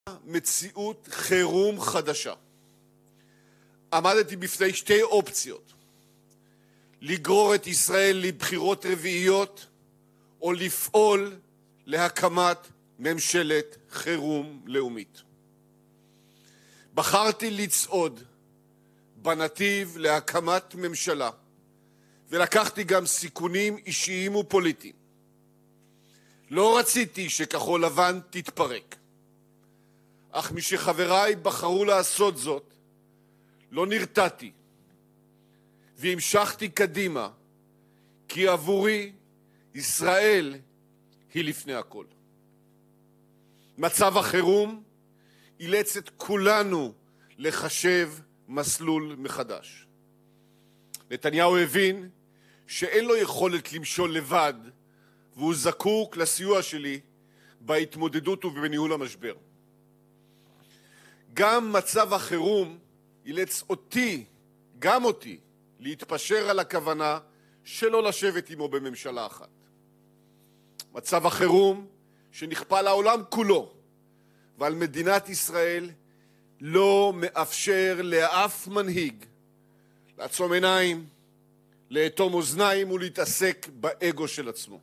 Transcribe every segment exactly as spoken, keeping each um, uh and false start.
מציאות חירום חדשה. עמדתי בפני שתי אופציות: לגרור את ישראל לבחירות רביעיות או לפעול להקמת ממשלת חירום לאומית. בחרתי לצעוד בנתיב להקמת ממשלה, ולקחתי גם סיכונים אישיים ופוליטיים. לא רציתי שכחול לבן תתפרק, אך משחבריי בחרו לעשות זאת, לא נרתעתי והמשכתי קדימה, כי עבורי ישראל היא לפני הכל. מצב החירום אילץ את כולנו לחשב מסלול מחדש. נתניהו הבין שאין לו יכולת למשול לבד, והוא זקוק לסיוע שלי בהתמודדות ובניהול המשבר. גם מצב החירום אילץ אותי, גם אותי, להתפשר על הכוונה שלא לשבת עמו בממשלה אחת. מצב החירום שנכפה על העולם כולו ועל מדינת ישראל לא מאפשר לאף מנהיג לעצום עיניים, לאטום אוזניים ולהתעסק באגו של עצמו.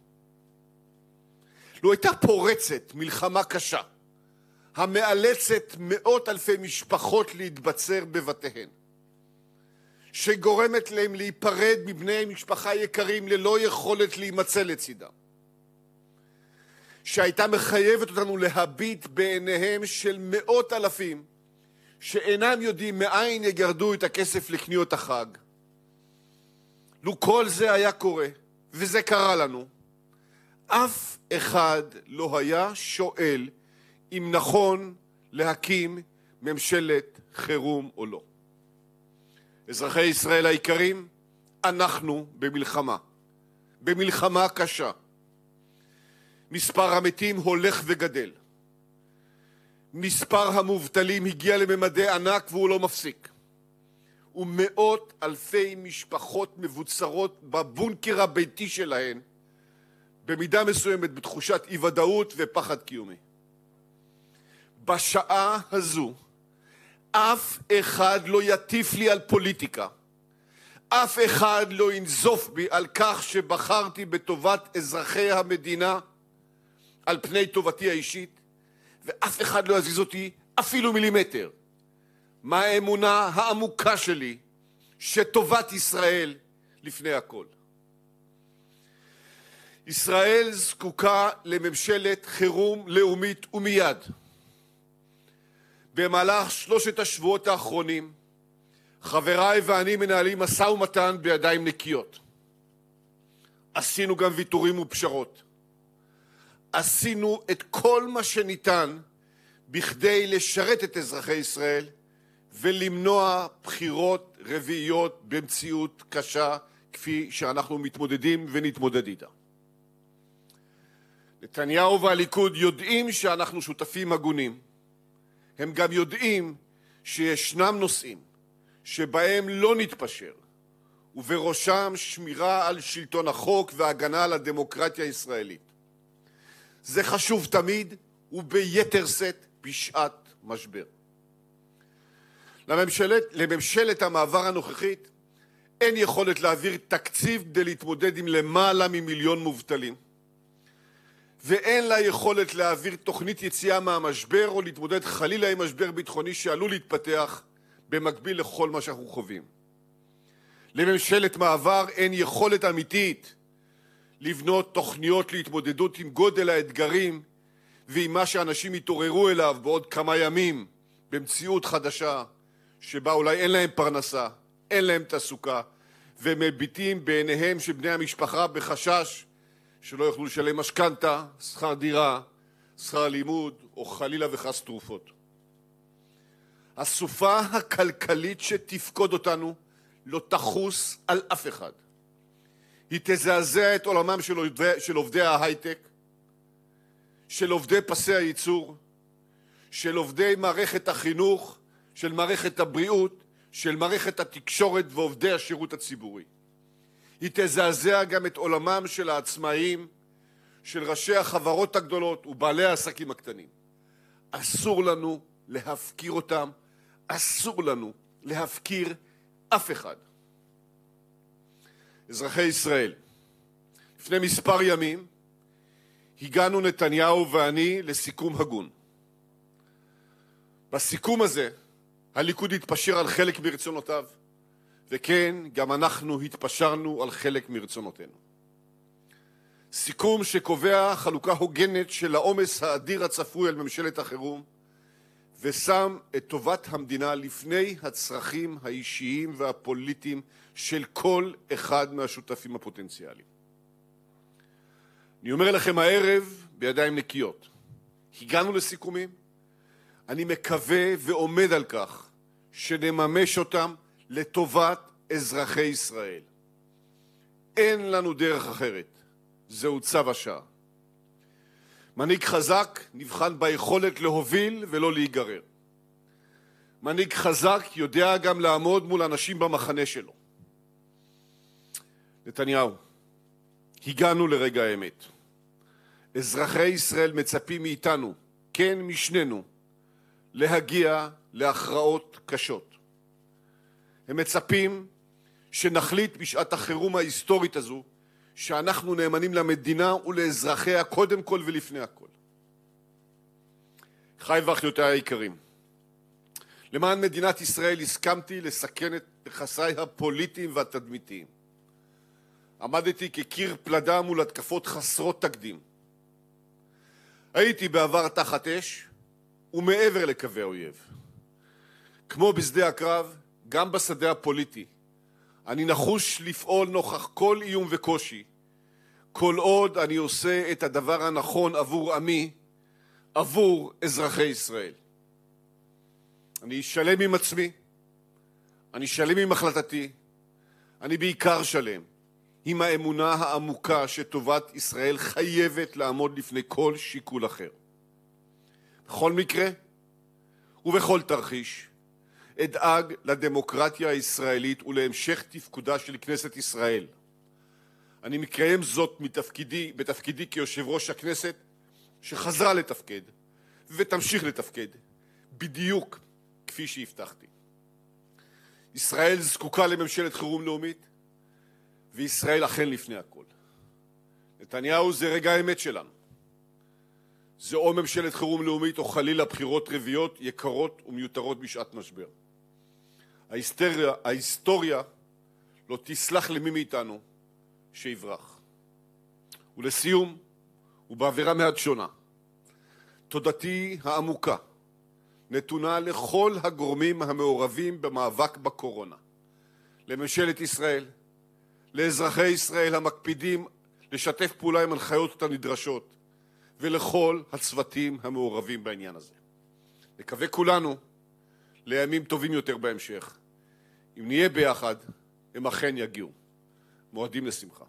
לו הייתה פורצת מלחמה קשה המאלצת מאות אלפי משפחות להתבצר בבתיהן, שגורמת להם להיפרד מבני משפחה יקרים ללא יכולת להימצא לצידם, שהייתה מחייבת אותנו להביט בעיניהם של מאות אלפים שאינם יודעים מאין יגרדו את הכסף לקניות החג, לו כל זה היה קורה, וזה קרה לנו, אף אחד לא היה שואל אם נכון להקים ממשלת חירום או לא. אזרחי ישראל היקרים, אנחנו במלחמה, במלחמה קשה. מספר המתים הולך וגדל. מספר המובטלים הגיע לממדי ענק והוא לא מפסיק. ומאות אלפי משפחות מבוצרות בבונקר הביתי שלהן, במידה מסוימת בתחושת אי-ודאות ופחד קיומי. בשעה הזו אף אחד לא יטיף לי על פוליטיקה, אף אחד לא ינזוף בי על כך שבחרתי בטובת אזרחי המדינה על פני טובתי האישית, ואף אחד לא יזיז אותי אפילו מילימטר מה האמונה העמוקה שלי שטובת ישראל לפני הכל. ישראל זקוקה לממשלת חירום לאומית ומיד. במהלך שלושת השבועות האחרונים חבריי ואני מנהלים משא ומתן בידיים נקיות. עשינו גם ויתורים ופשרות. עשינו את כל מה שניתן בכדי לשרת את אזרחי ישראל ולמנוע בחירות רביעיות במציאות קשה כפי שאנחנו מתמודדים ונתמודד איתה. נתניהו והליכוד יודעים שאנחנו שותפים הגונים. הם גם יודעים שישנם נושאים שבהם לא נתפשר, ובראשם שמירה על שלטון החוק והגנה על הדמוקרטיה הישראלית. זה חשוב תמיד וביתר שאת בשעת משבר. לממשלת, לממשלת המעבר הנוכחית אין יכולת להעביר תקציב כדי להתמודד עם למעלה ממיליון מובטלים. ואין לה יכולת להעביר תוכנית יציאה מהמשבר או להתמודד חלילה עם משבר ביטחוני שעלול להתפתח במקביל לכל מה שאנחנו חווים. לממשלת מעבר אין יכולת אמיתית לבנות תוכניות להתמודדות עם גודל האתגרים ועם מה שאנשים יתעוררו אליו בעוד כמה ימים במציאות חדשה שבה אולי אין להם פרנסה, אין להם תעסוקה, ומביטים בעיניהם של בני המשפחה בחשש שלא יוכלו לשלם משכנתה, שכר דירה, שכר לימוד, או חלילה וחס תרופות. הסופה הכלכלית שתפקוד אותנו לא תחוס על אף אחד. היא תזעזע את עולמם של עובדי, של עובדי ההייטק, של עובדי פסי הייצור, של עובדי מערכת החינוך, של מערכת הבריאות, של מערכת התקשורת ועובדי השירות הציבורי. היא תזעזע גם את עולמם של העצמאים, של ראשי החברות הגדולות ובעלי העסקים הקטנים. אסור לנו להפקיר אותם, אסור לנו להפקיר אף אחד. אזרחי ישראל, לפני מספר ימים הגענו נתניהו ואני לסיכום הגון. בסיכום הזה הליכוד התפשר על חלק מרצונותיו, וכן, גם אנחנו התפשרנו על חלק מרצונותינו. סיכום שקובע חלוקה הוגנת של העומס האדיר הצפוי על ממשלת החירום, ושם את טובת המדינה לפני הצרכים האישיים והפוליטיים של כל אחד מהשותפים הפוטנציאליים. אני אומר לכם הערב בידיים נקיות, הגענו לסיכומים, אני מקווה ועומד על כך שנממש אותם לטובת אזרחי ישראל. אין לנו דרך אחרת, זהו צו השעה. מנהיג חזק נבחן ביכולת להוביל ולא להיגרר. מנהיג חזק יודע גם לעמוד מול אנשים במחנה שלו. נתניהו, הגענו לרגע האמת. אזרחי ישראל מצפים מאיתנו, כן משנינו, להגיע להכרעות קשות. הם מצפים שנחליט בשעת החירום ההיסטורית הזו שאנחנו נאמנים למדינה ולאזרחיה קודם כל ולפני הכל. חי ואחיותיי היקרים, למען מדינת ישראל הסכמתי לסכן את נכסיי הפוליטיים והתדמיתיים. עמדתי כקיר פלדה מול התקפות חסרות תקדים. הייתי בעבר תחת אש ומעבר לקווי האויב. כמו בשדה הקרב, גם בשדה הפוליטי, אני נחוש לפעול נוכח כל איום וקושי, כל עוד אני עושה את הדבר הנכון עבור עמי, עבור אזרחי ישראל. אני שלם עם עצמי, אני שלם עם החלטתי, אני בעיקר שלם עם האמונה העמוקה שטובת ישראל חייבת לעמוד לפני כל שיקול אחר. בכל מקרה ובכל תרחיש, אדאג לדמוקרטיה הישראלית ולהמשך תפקודה של כנסת ישראל. אני מקיים זאת מתפקידי, בתפקידי כיושב ראש הכנסת, שחזרה לתפקד ותמשיך לתפקד, בדיוק כפי שהבטחתי. ישראל זקוקה לממשלת חירום לאומית, וישראל אכן לפני הכל. נתניהו זה רגע האמת שלנו. זה או ממשלת חירום לאומית או חלילה בחירות רביעיות יקרות ומיותרות בשעת משבר. ההיסטוריה, ההיסטוריה לא תסלח למי מאיתנו שיברח. ולסיום, ובאווירה מעט שונה, תודתי העמוקה נתונה לכל הגורמים המעורבים במאבק בקורונה, לממשלת ישראל, לאזרחי ישראל המקפידים לשתף פעולה עם הנחיות הנדרשות, ולכל הצוותים המעורבים בעניין הזה. נקווה כולנו לימים טובים יותר בהמשך. אם נהיה ביחד, הם אכן יגיעו. מועדים לשמחה.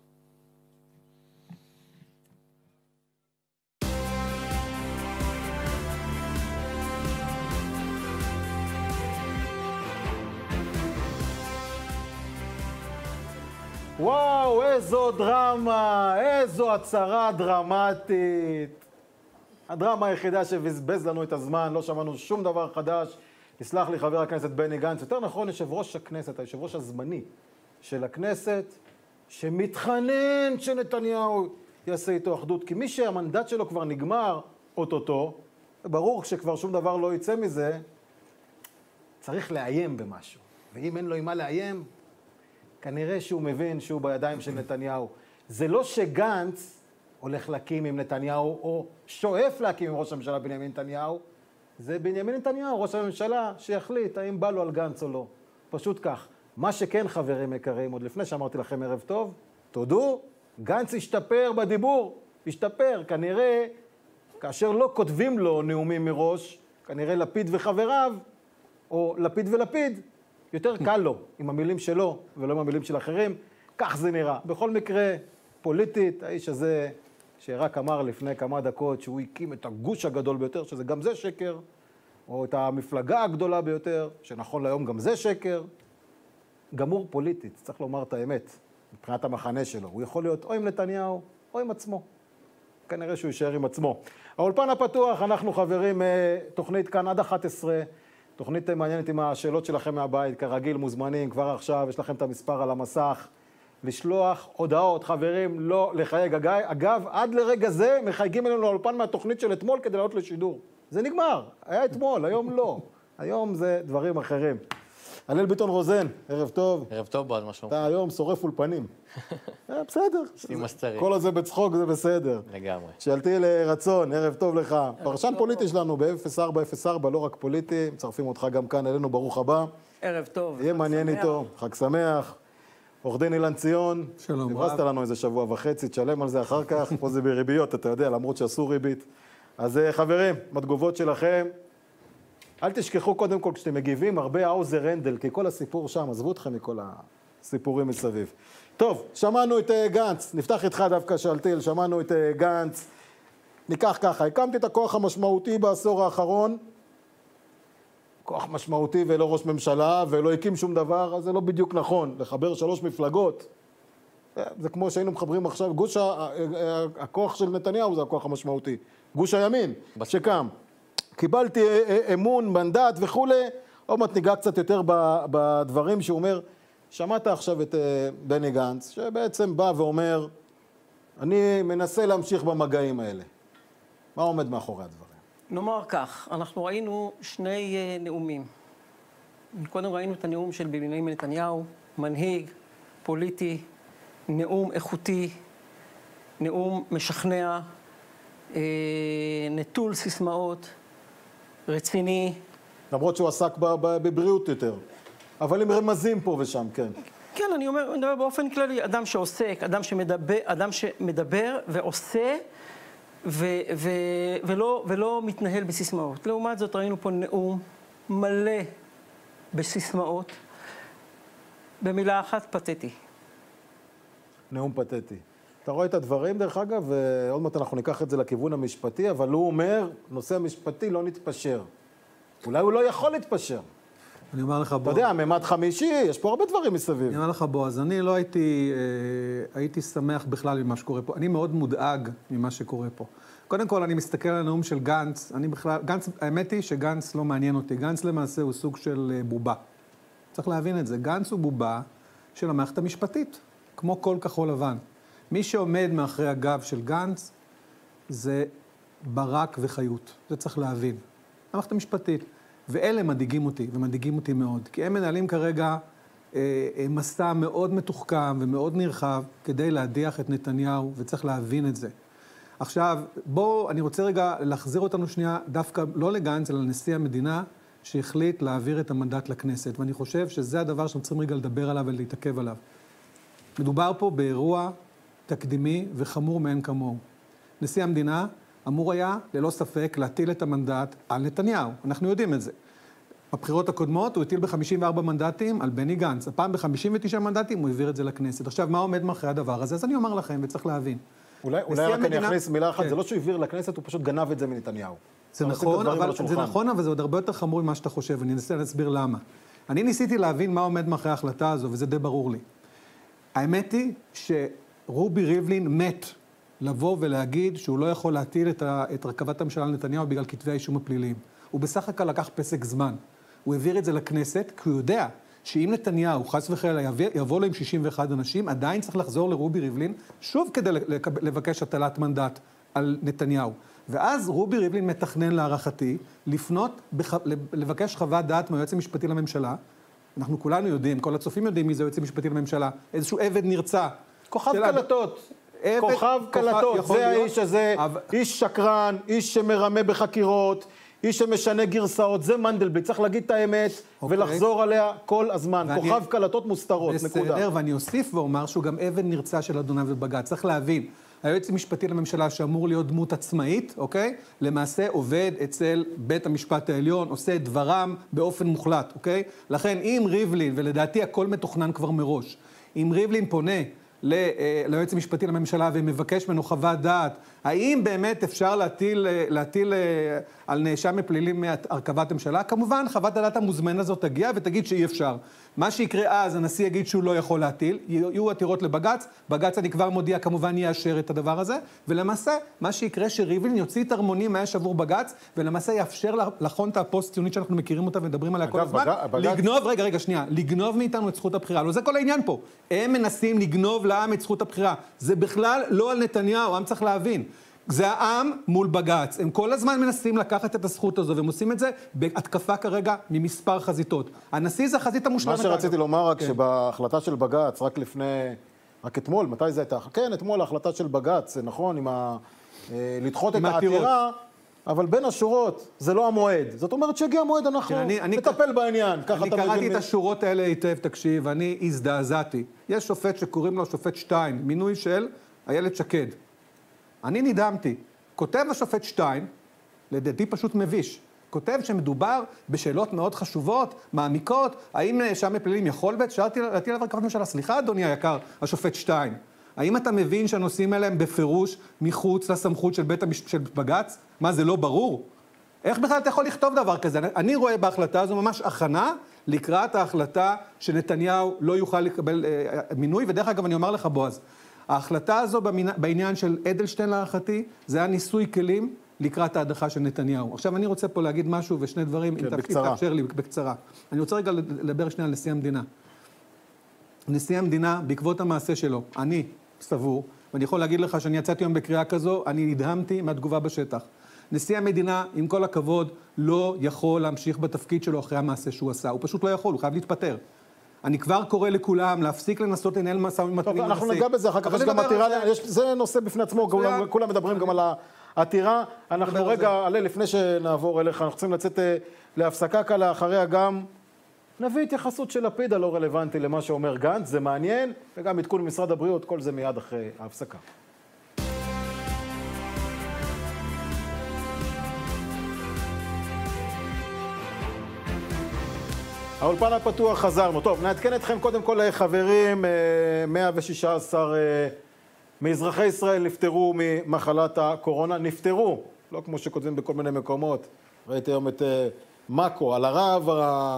וואו, איזו דרמה, איזו הצהרה דרמטית. הדרמה היחידה שבזבז לנו את הזמן, לא שמענו שום דבר חדש. תסלח לי חבר הכנסת בני גנץ, יותר נכון יושב ראש הכנסת, היושב ראש הזמני של הכנסת, שמתחנן שנתניהו יעשה איתו אחדות, כי מי שהמנדט שלו כבר נגמר, אוטוטו, ברור שכבר שום דבר לא יצא מזה, צריך לאיים במשהו. ואם אין לו עם מה לאיים, כנראה שהוא מבין שהוא בידיים של נתניהו. זה לא שגנץ הולך להקים עם נתניהו, או שואף להקים עם ראש הממשלה בנימין נתניהו, זה בנימין נתניהו, ראש הממשלה, שיחליט האם בא לו על גנץ או לא. פשוט כך. מה שכן, חברים יקרים, עוד לפני שאמרתי לכם ערב טוב, תודו, גנץ השתפר בדיבור, השתפר. כנראה, כאשר לא כותבים לו נאומים מראש, כנראה לפיד וחבריו, או לפיד ולפיד, יותר קל לו עם המילים שלו ולא עם המילים של אחרים. כך זה נראה. בכל מקרה, פוליטית, האיש הזה שרק אמר לפני כמה דקות שהוא הקים את הגוש הגדול ביותר, שזה גם זה שקר, או את המפלגה הגדולה ביותר, שנכון להיום גם זה שקר, גמור פוליטית, צריך לומר את האמת, מבחינת המחנה שלו. הוא יכול להיות או עם נתניהו או עם עצמו. כנראה שהוא יישאר עם עצמו. האולפן הפתוח, אנחנו חברים, תוכנית כאן עד אחת עשרה, תוכנית מעניינת עם השאלות שלכם מהבית, כרגיל מוזמנים, כבר עכשיו יש לכם את המספר על המסך, לשלוח הודעות, חברים, לא לחייג. אגב, עד לרגע זה מחייגים אלינו לאולפן מהתוכנית של אתמול כדי לעלות לשידור. זה נגמר, היה אתמול, היום לא. היום זה דברים אחרים. הלל ביטון רוזן, ערב טוב. ערב טוב, בועז, מה שלומך? אתה היום שורף אולפנים. בסדר. כל הזה בצחוק זה בסדר. לגמרי. שאלתי לרצון, ערב טוב לך. פרשן פוליטי שלנו ב-אפס ארבע אפס ארבע, לא רק פוליטי, מצרפים אותך גם כאן אלינו, ברוך הבא. ערב טוב. יהיה מעניין איתו, חג שמח. עורך דין אילן ציון. שלום רב. נברסת לנו איזה שבוע וחצי, תשלם על זה אחר כך. פה זה בריביות, אתה יודע, למרות שעשו ריבית. אז חברים, בתגובות שלכם, אל תשכחו קודם כל כשאתם מגיבים הרבה האוזר הנדל, כי כל הסיפור שם, עזבו אתכם מכל הסיפורים מסביב. טוב, שמענו את גנץ, נפתח איתך דווקא שאלתיל, שמענו את גנץ. ניקח ככה, הקמתי את הכוח המשמעותי בעשור האחרון, כוח משמעותי ולא ראש ממשלה, ולא הקים שום דבר, אז זה לא בדיוק נכון. לחבר שלוש מפלגות, זה כמו שהיינו מחברים עכשיו, גוש הכוח של נתניהו זה הכוח המשמעותי. גוש הימין, שקם. קיבלתי אמון, מנדט וכולי, עוד מעט ניגע קצת יותר בדברים שהוא אומר, שמעת עכשיו את בני גנץ, שבעצם בא ואומר, אני מנסה להמשיך במגעים האלה. מה עומד מאחורי הדברים? נאמר כך, אנחנו ראינו שני נאומים. קודם ראינו את הנאום של בנימין נתניהו, מנהיג, פוליטי, נאום איכותי, נאום משכנע, נטול סיסמאות, רציני. למרות שהוא עסק בבריאות יותר, אבל עם רמזים פה ושם, כן. כן, אני אומר, אני מדבר באופן כללי, אדם שעוסק, אדם שמדבר, אדם שמדבר ועושה, ו, ו, ולא, ולא מתנהל בסיסמאות. לעומת זאת, ראינו פה נאום מלא בסיסמאות, במילה אחת, פתטי. נאום פתטי. אתה רואה את הדברים, דרך אגב, ועוד מעט אנחנו ניקח את זה לכיוון המשפטי, אבל הוא אומר, נושא המשפטי לא נתפשר. אולי הוא לא יכול להתפשר. אני אומר לך, בוא... אתה יודע, ממד חמישי, יש פה הרבה דברים מסביב. אני אומר לך, בוא, אז אני לא הייתי, אה, הייתי שמח בכלל ממה שקורה פה. אני מאוד מודאג ממה שקורה פה. קודם כל, אני מסתכל על הנאום של גנץ, אני בכלל, גנץ, האמת היא שגנץ לא מעניין אותי. גנץ למעשה הוא סוג של בובה. צריך להבין את זה. גנץ הוא בובה של המערכת המשפטית, כמו כל כחול לבן. מי שעומד מאחורי הגב של גנץ זה ברק וחיות. זה צריך להבין. המערכת המשפטית. ואלה מדאיגים אותי, ומדאיגים אותי מאוד. כי הם מנהלים כרגע אה, מסע מאוד מתוחכם ומאוד נרחב כדי להדיח את נתניהו, וצריך להבין את זה. עכשיו, בואו, אני רוצה רגע להחזיר אותנו שנייה, דווקא לא לגנץ, אלא לנשיא המדינה, שהחליט להעביר את המנדט לכנסת. ואני חושב שזה הדבר שאנחנו צריכים רגע לדבר עליו ולהתעכב עליו. מדובר פה באירוע תקדימי וחמור מאין כמוהו. נשיא המדינה אמור היה, ללא ספק, להטיל את המנדט על נתניהו. אנחנו יודעים את זה. בבחירות הקודמות הוא הטיל ב-חמישים וארבעה מנדטים על בני גנץ. הפעם ב-חמישים ותשעה מנדטים הוא העביר את זה לכנסת. עכשיו, מה עומד מאחורי הדבר הזה? אז אני אומר לכם, וצריך להבין. אולי, אולי רק המדינה... אני אכניס מילה אחת, כן. זה לא שהוא העביר לכנסת, הוא פשוט גנב את זה מנתניהו. זה נכון, אבל, זה נכון, אבל זה עוד הרבה יותר חמור ממה שאתה חושב, אני אנסה להסביר למה. אני ניסיתי להבין מה עומד מאחורי ההחלטה הזו, וזה די ברור לי. האמת היא שרובי ריבלין מת לבוא ולהגיד שהוא לא יכול להטיל את, ה, את רכבת הממשלה לנתניהו בגלל כתבי האישום הפליליים. הוא בסך הכל לקח פסק זמן. הוא העביר את זה לכנסת, כי הוא יודע שאם נתניהו, חס וחלילה, יבוא לו עם שישים ואחד אנשים, עדיין צריך לחזור לרובי ריבלין, שוב כדי לבקש הטלת מנדט על נתניהו. ואז רובי ריבלין מתכנן להערכתי, לפנות, בח... לבקש חוות דעת מהיועץ המשפטי לממשלה. אנחנו כולנו יודעים, כל הצופים יודעים מי זה היועץ המשפטי לממשלה. איזשהו עבד נרצע. כוכב קלטות. כוכב קלטות, זה האיש הזה, איש שקרן, איש שמרמה בחקירות, איש שמשנה גרסאות, זה מנדלבליט, צריך להגיד את האמת ולחזור עליה כל הזמן. כוכב קלטות מוסתרות, נקודה. בסדר, ואני אוסיף ואומר שהוא גם אבן נרצע של אדוניו ובג"ץ. צריך להבין, היועץ המשפטי לממשלה שאמור להיות דמות עצמאית, אוקיי? למעשה עובד אצל בית המשפט העליון, עושה את דברם באופן מוחלט, אוקיי? לכן אם ריבלין, ולדעתי הכל מתוכנן כבר מראש, אם ריבלין פונה ליועץ המשפטי לממשלה ומבקש ממנו חוות דעת האם באמת אפשר להטיל, להטיל על נאשם בפלילים מהרכבת ממשלה? כמובן, חוות הדעת המוזמנת הזאת תגיע ותגיד שאי אפשר. מה שיקרה אז, הנשיא יגיד שהוא לא יכול להטיל, יהיו עתירות לבג"ץ, בג"ץ אני כבר מודיע, כמובן יאשר את הדבר הזה, ולמעשה, מה שיקרה שריבלין יוציא את הרמונים מהאש עבור בג"ץ, ולמעשה יאפשר לחונטה הפוסט-ציונית שאנחנו מכירים אותה ומדברים עליה כל הזמן, לגנוב, רגע, רגע, שנייה, לגנוב מאיתנו את זכות הבחירה. לא, זה כל העניין פה. הם מנסים לגנוב לעם את זכות הבחירה. זה בכלל לא על נתניהו, העם צריך להבין. זה העם מול בג"ץ. הם כל הזמן מנסים לקחת את הזכות הזו, והם עושים את זה בהתקפה כרגע ממספר חזיתות. הנשיא זה החזית המושלמת. מה שרציתי לומר רק שבהחלטה של בג"ץ, רק לפני, רק אתמול, מתי זה הייתה? כן, אתמול ההחלטה של בג"ץ, זה נכון, עם ה... לדחות את העתירה, אבל בין השורות, זה לא המועד. זאת אומרת שהגיע המועד, אנחנו נטפל בעניין. אני קראתי את השורות האלה היטב, תקשיב, אני הזדעזעתי. יש שופט שקוראים לו שופט שטיין, מינוי של איילת שקד. אני נדהמתי. כותב השופט שטיין, לדעתי פשוט מביש, כותב שמדובר בשאלות מאוד חשובות, מעמיקות, האם נאשם בפלילים יכול בית? שאלתי להטיל עליו הרכבת ממשלה, סליחה אדוני היקר, השופט שטיין, האם אתה מבין שהנושאים האלה הם בפירוש מחוץ לסמכות של בית המש... של בג"ץ? מה, זה לא ברור? איך בכלל אתה יכול לכתוב דבר כזה? אני רואה בהחלטה הזו ממש הכנה לקראת ההחלטה שנתניהו לא יוכל לקבל אה, מינוי, ודרך אגב אני אומר לך בועז, ההחלטה הזו בעניין של אדלשטיין להערכתי, זה היה ניסוי כלים לקראת ההדחה של נתניהו. עכשיו אני רוצה פה להגיד משהו ושני דברים, כן, אם בקצרה. תאפשר לי בקצרה. אני רוצה רגע לדבר שנייה על נשיא המדינה. נשיא המדינה, בעקבות המעשה שלו, אני סבור, ואני יכול להגיד לך שאני יצאתי היום בקריאה כזו, אני נדהמתי מהתגובה בשטח. נשיא המדינה, עם כל הכבוד, לא יכול להמשיך בתפקיד שלו אחרי המעשה שהוא עשה. הוא פשוט לא יכול, הוא חייב להתפטר. אני כבר קורא לכולם להפסיק לנסות לנהל משא ומתן. טוב, אנחנו ניגע בזה, אחר כך יש גם עתירה, זה נושא בפני עצמו, כולם מדברים גם על העתירה. אנחנו רגע, עלה, לפני שנעבור אליך, אנחנו צריכים לצאת להפסקה קלה, אחריה גם נביא התייחסות של לפיד הלא רלוונטי למה שאומר גנץ, זה מעניין, וגם עדכון משרד הבריאות, כל זה מיד אחרי ההפסקה. האולפן הפתוח חזרנו. טוב, נעדכן אתכם קודם כל חברים, מאה ושישה עשר מאזרחי ישראל נפטרו ממחלת הקורונה, נפטרו, לא כמו שכותבים בכל מיני מקומות. ראיתי היום את מקו, על הרב,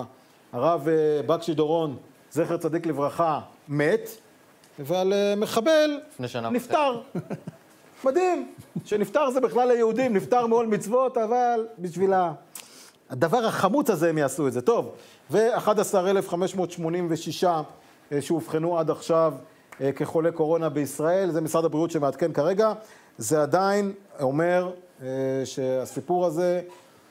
הרב בקשי דורון, זכר צדיק לברכה, מת, ועל מחבל נפטר. מדהים, שנפטר זה בכלל ליהודים, נפטר מעול מצוות, אבל בשביל הדבר החמוץ הזה הם יעשו את זה. טוב, ו-אחד עשר אלף חמש מאות שמונים ושישה שהובחנו עד עכשיו כחולי קורונה בישראל, זה משרד הבריאות שמעדכן כרגע, זה עדיין אומר שהסיפור הזה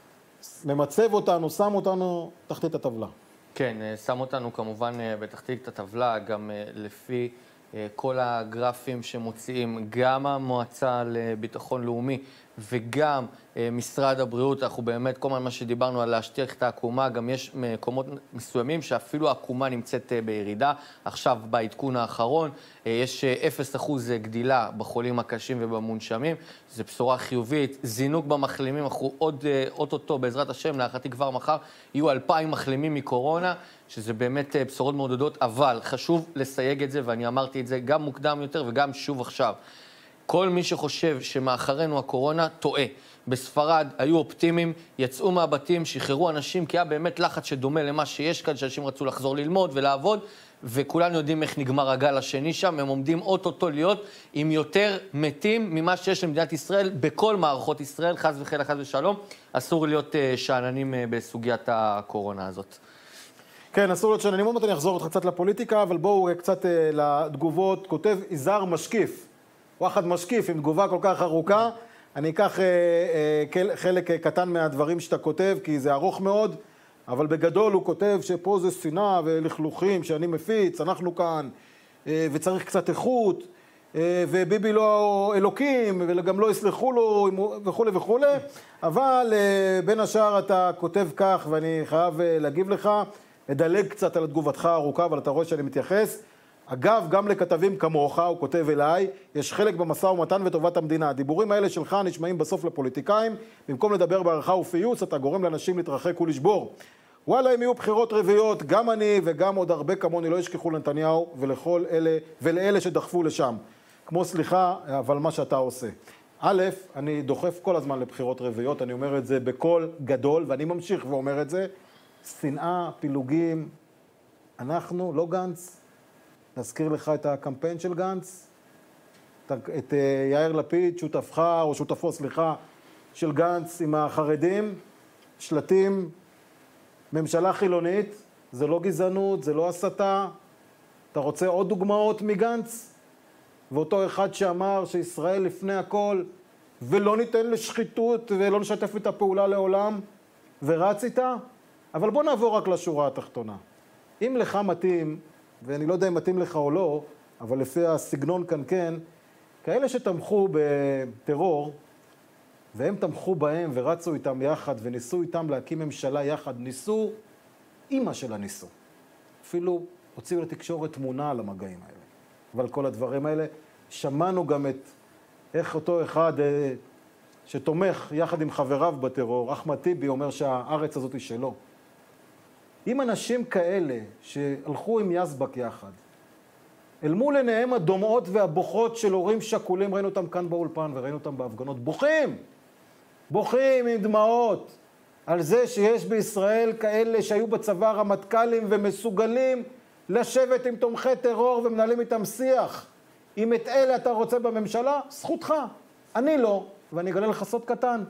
ממצב אותנו, שם אותנו תחתית הטבלה. כן, שם אותנו כמובן בתחתית הטבלה, גם לפי כל הגרפים שמוציאים, גם המועצה לביטחון לאומי וגם משרד הבריאות. אנחנו באמת, כל מה שדיברנו על להשטיח את העקומה, גם יש מקומות מסוימים שאפילו העקומה נמצאת בירידה. עכשיו, בעדכון האחרון, יש אפס אחוז גדילה בחולים הקשים ובמונשמים. זו בשורה חיובית. זינוק במחלימים, אנחנו עוד אוטוטו, בעזרת השם, להערכתי כבר מחר, יהיו אלפיים מחלימים מקורונה, שזה באמת בשורות מעודדות, אבל חשוב לסייג את זה, ואני אמרתי את זה גם מוקדם יותר וגם שוב עכשיו. כל מי שחושב שמאחרינו הקורונה טועה. בספרד היו אופטימיים, יצאו מהבתים, שחררו אנשים, כי היה באמת לחץ שדומה למה שיש כאן, שאנשים רצו לחזור ללמוד ולעבוד, וכולנו יודעים איך נגמר הגל השני שם, הם עומדים אוטוטו להיות עם יותר מתים ממה שיש למדינת ישראל, בכל מערכות ישראל, חס וחלילה, חס ושלום, אסור להיות שאננים בסוגיית הקורונה הזאת. כן, אסור להיות שאננים, עוד אני אחזור אותך קצת לפוליטיקה, אבל בואו קצת לתגובות, כותב יזהר משקיף, וואחד משקיף עם תגובה כל כך ארוכה, אני אקח אה, אה, חלק קטן מהדברים שאתה כותב, כי זה ארוך מאוד, אבל בגדול הוא כותב שפה זה שנאה ולכלוכים שאני מפיץ, אנחנו כאן, אה, וצריך קצת איכות, אה, וביבי לא אלוקים, וגם לא יסלחו לו וכו' וכו', אבל אה, בין השאר אתה כותב כך, ואני חייב אה, להגיב לך, אדלג קצת על תגובתך הארוכה, אבל אתה רואה שאני מתייחס, אגב, גם לכתבים כמוך, הוא כותב אליי, יש חלק במשא ומתן וטובת המדינה. הדיבורים האלה שלך נשמעים בסוף לפוליטיקאים, במקום לדבר בערכה ופיוס, אתה גורם לאנשים להתרחק ולשבור. וואלה, אם יהיו בחירות רביעיות, גם אני וגם עוד הרבה כמוני לא ישכחו לנתניהו ולכל אלה, ולאלה שדחפו לשם. כמו סליחה, אבל מה שאתה עושה. א', אני דוחף כל הזמן לבחירות רביעיות, אני אומר את זה בקול גדול, ואני ממשיך ואומר את זה, שנאה, פילוגים, אנחנו, לא גנץ, נזכיר לך את הקמפיין של גנץ, את, את יאיר לפיד, שותפך, או שותפו, סליחה, של גנץ עם החרדים, שלטים, ממשלה חילונית, זה לא גזענות, זה לא הסתה. אתה רוצה עוד דוגמאות מגנץ? ואותו אחד שאמר שישראל לפני הכל, ולא ניתן לשחיתות ולא נשתף את הפעולה לעולם, ורץ איתה? אבל בוא נעבור רק לשורה התחתונה. אם לך מתאים, ואני לא יודע אם מתאים לך או לא, אבל לפי הסגנון כאן כן, כאלה שתמכו בטרור, והם תמכו בהם ורצו איתם יחד וניסו איתם להקים ממשלה יחד, ניסו, אמא שלה ניסו. אפילו הוציאו לתקשורת תמונה על המגעים האלה. ועל כל הדברים האלה, שמענו גם את איך אותו אחד אה, שתומך יחד עם חבריו בטרור, אחמד טיבי, אומר שהארץ הזאת היא שלו. אם אנשים כאלה שהלכו עם יזבק יחד, אל מול עיניהם הדומעות והבוכות של הורים שכולים, ראינו אותם כאן באולפן וראינו אותם בהפגנות, בוכים, בוכים עם דמעות, על זה שיש בישראל כאלה שהיו בצבא רמטכ"לים ומסוגלים לשבת עם תומכי טרור ומנהלים איתם שיח. אם את אלה אתה רוצה בממשלה, זכותך. אני לא, ואני אגלה לך סוד קטן.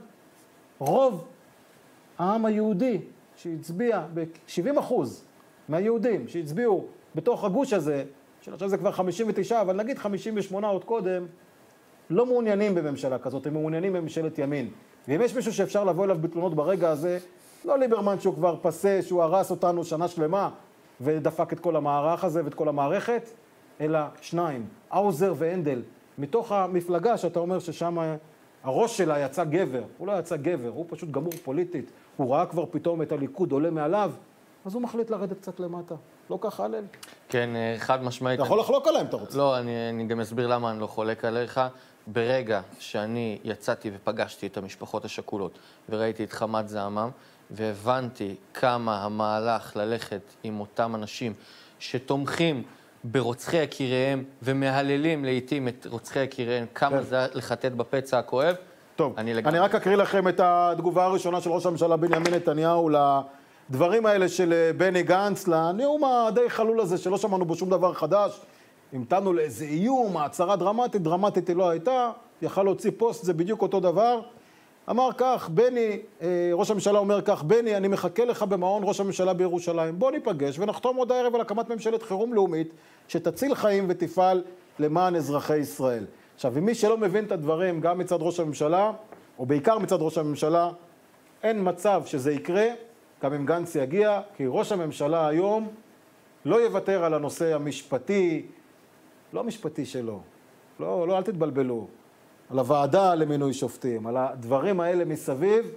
רוב העם היהודי שהצביע, ב-שבעים אחוז מהיהודים שהצביעו בתוך הגוש הזה, שעכשיו זה כבר חמישים ותשע, אבל נגיד חמישים ושמונה עוד קודם, לא מעוניינים בממשלה כזאת, הם מעוניינים בממשלת ימין. ואם יש מישהו שאפשר לבוא אליו בתלונות ברגע הזה, לא ליברמן שהוא כבר פסה, שהוא הרס אותנו שנה שלמה, ודפק את כל המערך הזה ואת כל המערכת, אלא שניים, האוזר ואנדל, מתוך המפלגה שאתה אומר ששם הראש שלה יצא גבר, הוא לא יצא גבר, הוא פשוט גמור פוליטית, הוא ראה כבר פתאום את הליכוד עולה מעליו, אז הוא מחליט לרדת קצת למטה. לא ככה הלל? כן, חד משמעית. אתה יכול לחלוק עליהם, אתה רוצה. לא, אני, אני גם אסביר למה אני לא חולק עליך. ברגע שאני יצאתי ופגשתי את המשפחות השכולות, וראיתי את חמת זעמם, והבנתי כמה המהלך ללכת עם אותם אנשים שתומכים ברוצחי יקיריהם, ומהללים לעתים את רוצחי יקיריהם, כמה זה לחטט בפצע הכואב. טוב, אני, אני רק אקריא לכם את התגובה הראשונה של ראש הממשלה בנימין נתניהו לדברים האלה של בני גנץ, לנאום הדי חלול הזה שלא שמענו בו שום דבר חדש. המתנו לאיזה איום, הצהרה דרמטית, דרמטית היא לא הייתה, יכל להוציא פוסט, זה בדיוק אותו דבר. אמר כך, בני, ראש הממשלה אומר כך, בני, אני מחכה לך במעון ראש הממשלה בירושלים. בוא ניפגש ונחתום עוד הערב על הקמת ממשלת חירום לאומית, שתציל חיים ותפעל למען אזרחי ישראל. עכשיו, ומי שלא מבין את הדברים, גם מצד ראש הממשלה, או בעיקר מצד ראש הממשלה, אין מצב שזה יקרה, גם אם גנץ יגיע, כי ראש הממשלה היום לא יוותר על הנושא המשפטי, לא משפטי שלו, לא, לא, אל תתבלבלו, על הוועדה למינוי שופטים, על הדברים האלה מסביב,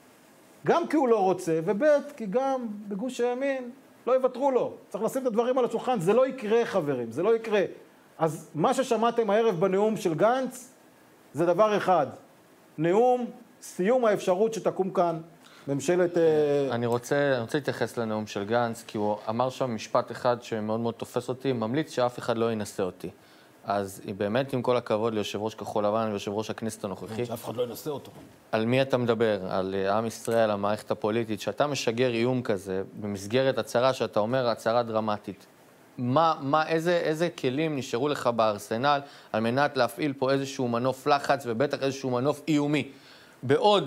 גם כי הוא לא רוצה, ובית, כי גם בגוש הימין לא יוותרו לו. צריך לשים את הדברים על השולחן, זה לא יקרה חברים, זה לא יקרה. אז מה ששמעתם הערב בנאום של גנץ, זה דבר אחד, נאום סיום האפשרות שתקום כאן ממשלת... אני רוצה, אני רוצה להתייחס לנאום של גנץ, כי הוא אמר שם משפט אחד שמאוד מאוד תופס אותי, ממליץ שאף אחד לא ינסה אותי. אז באמת, עם כל הכבוד ליושב ראש כחול לבן ויושב ראש הכנסת הנוכחי, שאף אחד לא ינסה אותו. על מי אתה מדבר? על עם ישראל, המערכת הפוליטית, שאתה משגר איום כזה, במסגרת הצהרה שאתה אומר, הצהרה דרמטית. מה, מה, איזה, איזה כלים נשארו לך בארסנל על מנת להפעיל פה איזשהו מנוף לחץ ובטח איזשהו מנוף איומי? בעוד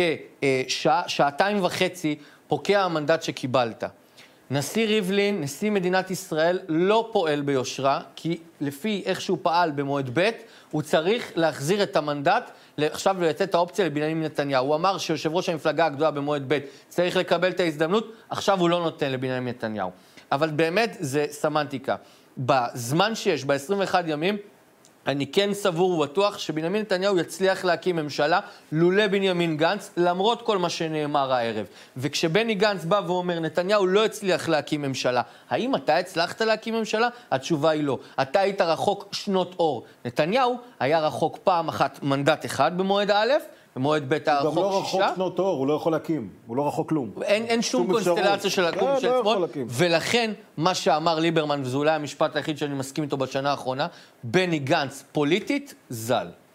כשעתיים וחצי פוקע המנדט שקיבלת. נשיא ריבלין, נשיא מדינת ישראל, לא פועל ביושרה, כי לפי איך שהוא פעל במועד ב', הוא צריך להחזיר את המנדט, עכשיו לתת את האופציה לבנימין נתניהו. הוא אמר שיושב ראש המפלגה הגדולה במועד ב' צריך לקבל את ההזדמנות, עכשיו הוא לא נותן לבנימין נתניהו. אבל באמת זה סמנטיקה. בזמן שיש, ב-עשרים ואחד ימים, אני כן סבור ובטוח שבנימין נתניהו יצליח להקים ממשלה לולא בנימין גנץ, למרות כל מה שנאמר הערב. וכשבני גנץ בא ואומר, נתניהו לא הצליח להקים ממשלה, האם אתה הצלחת להקים ממשלה? התשובה היא לא. אתה היית רחוק שנות אור. נתניהו היה רחוק פעם אחת מנדט אחד במועד א', במועד ב' הרחוק שישה. הוא גם לא רחוק שנות אור, הוא לא יכול להקים, הוא לא רחוק כלום. אין, אין שום, שום קונסטלציה של לקום של שמאל, ולכן מה שאמר ליברמן, וזה אולי המשפט היחיד שאני מסכים איתו בשנה האחרונה, בני גנץ פוליטית זל.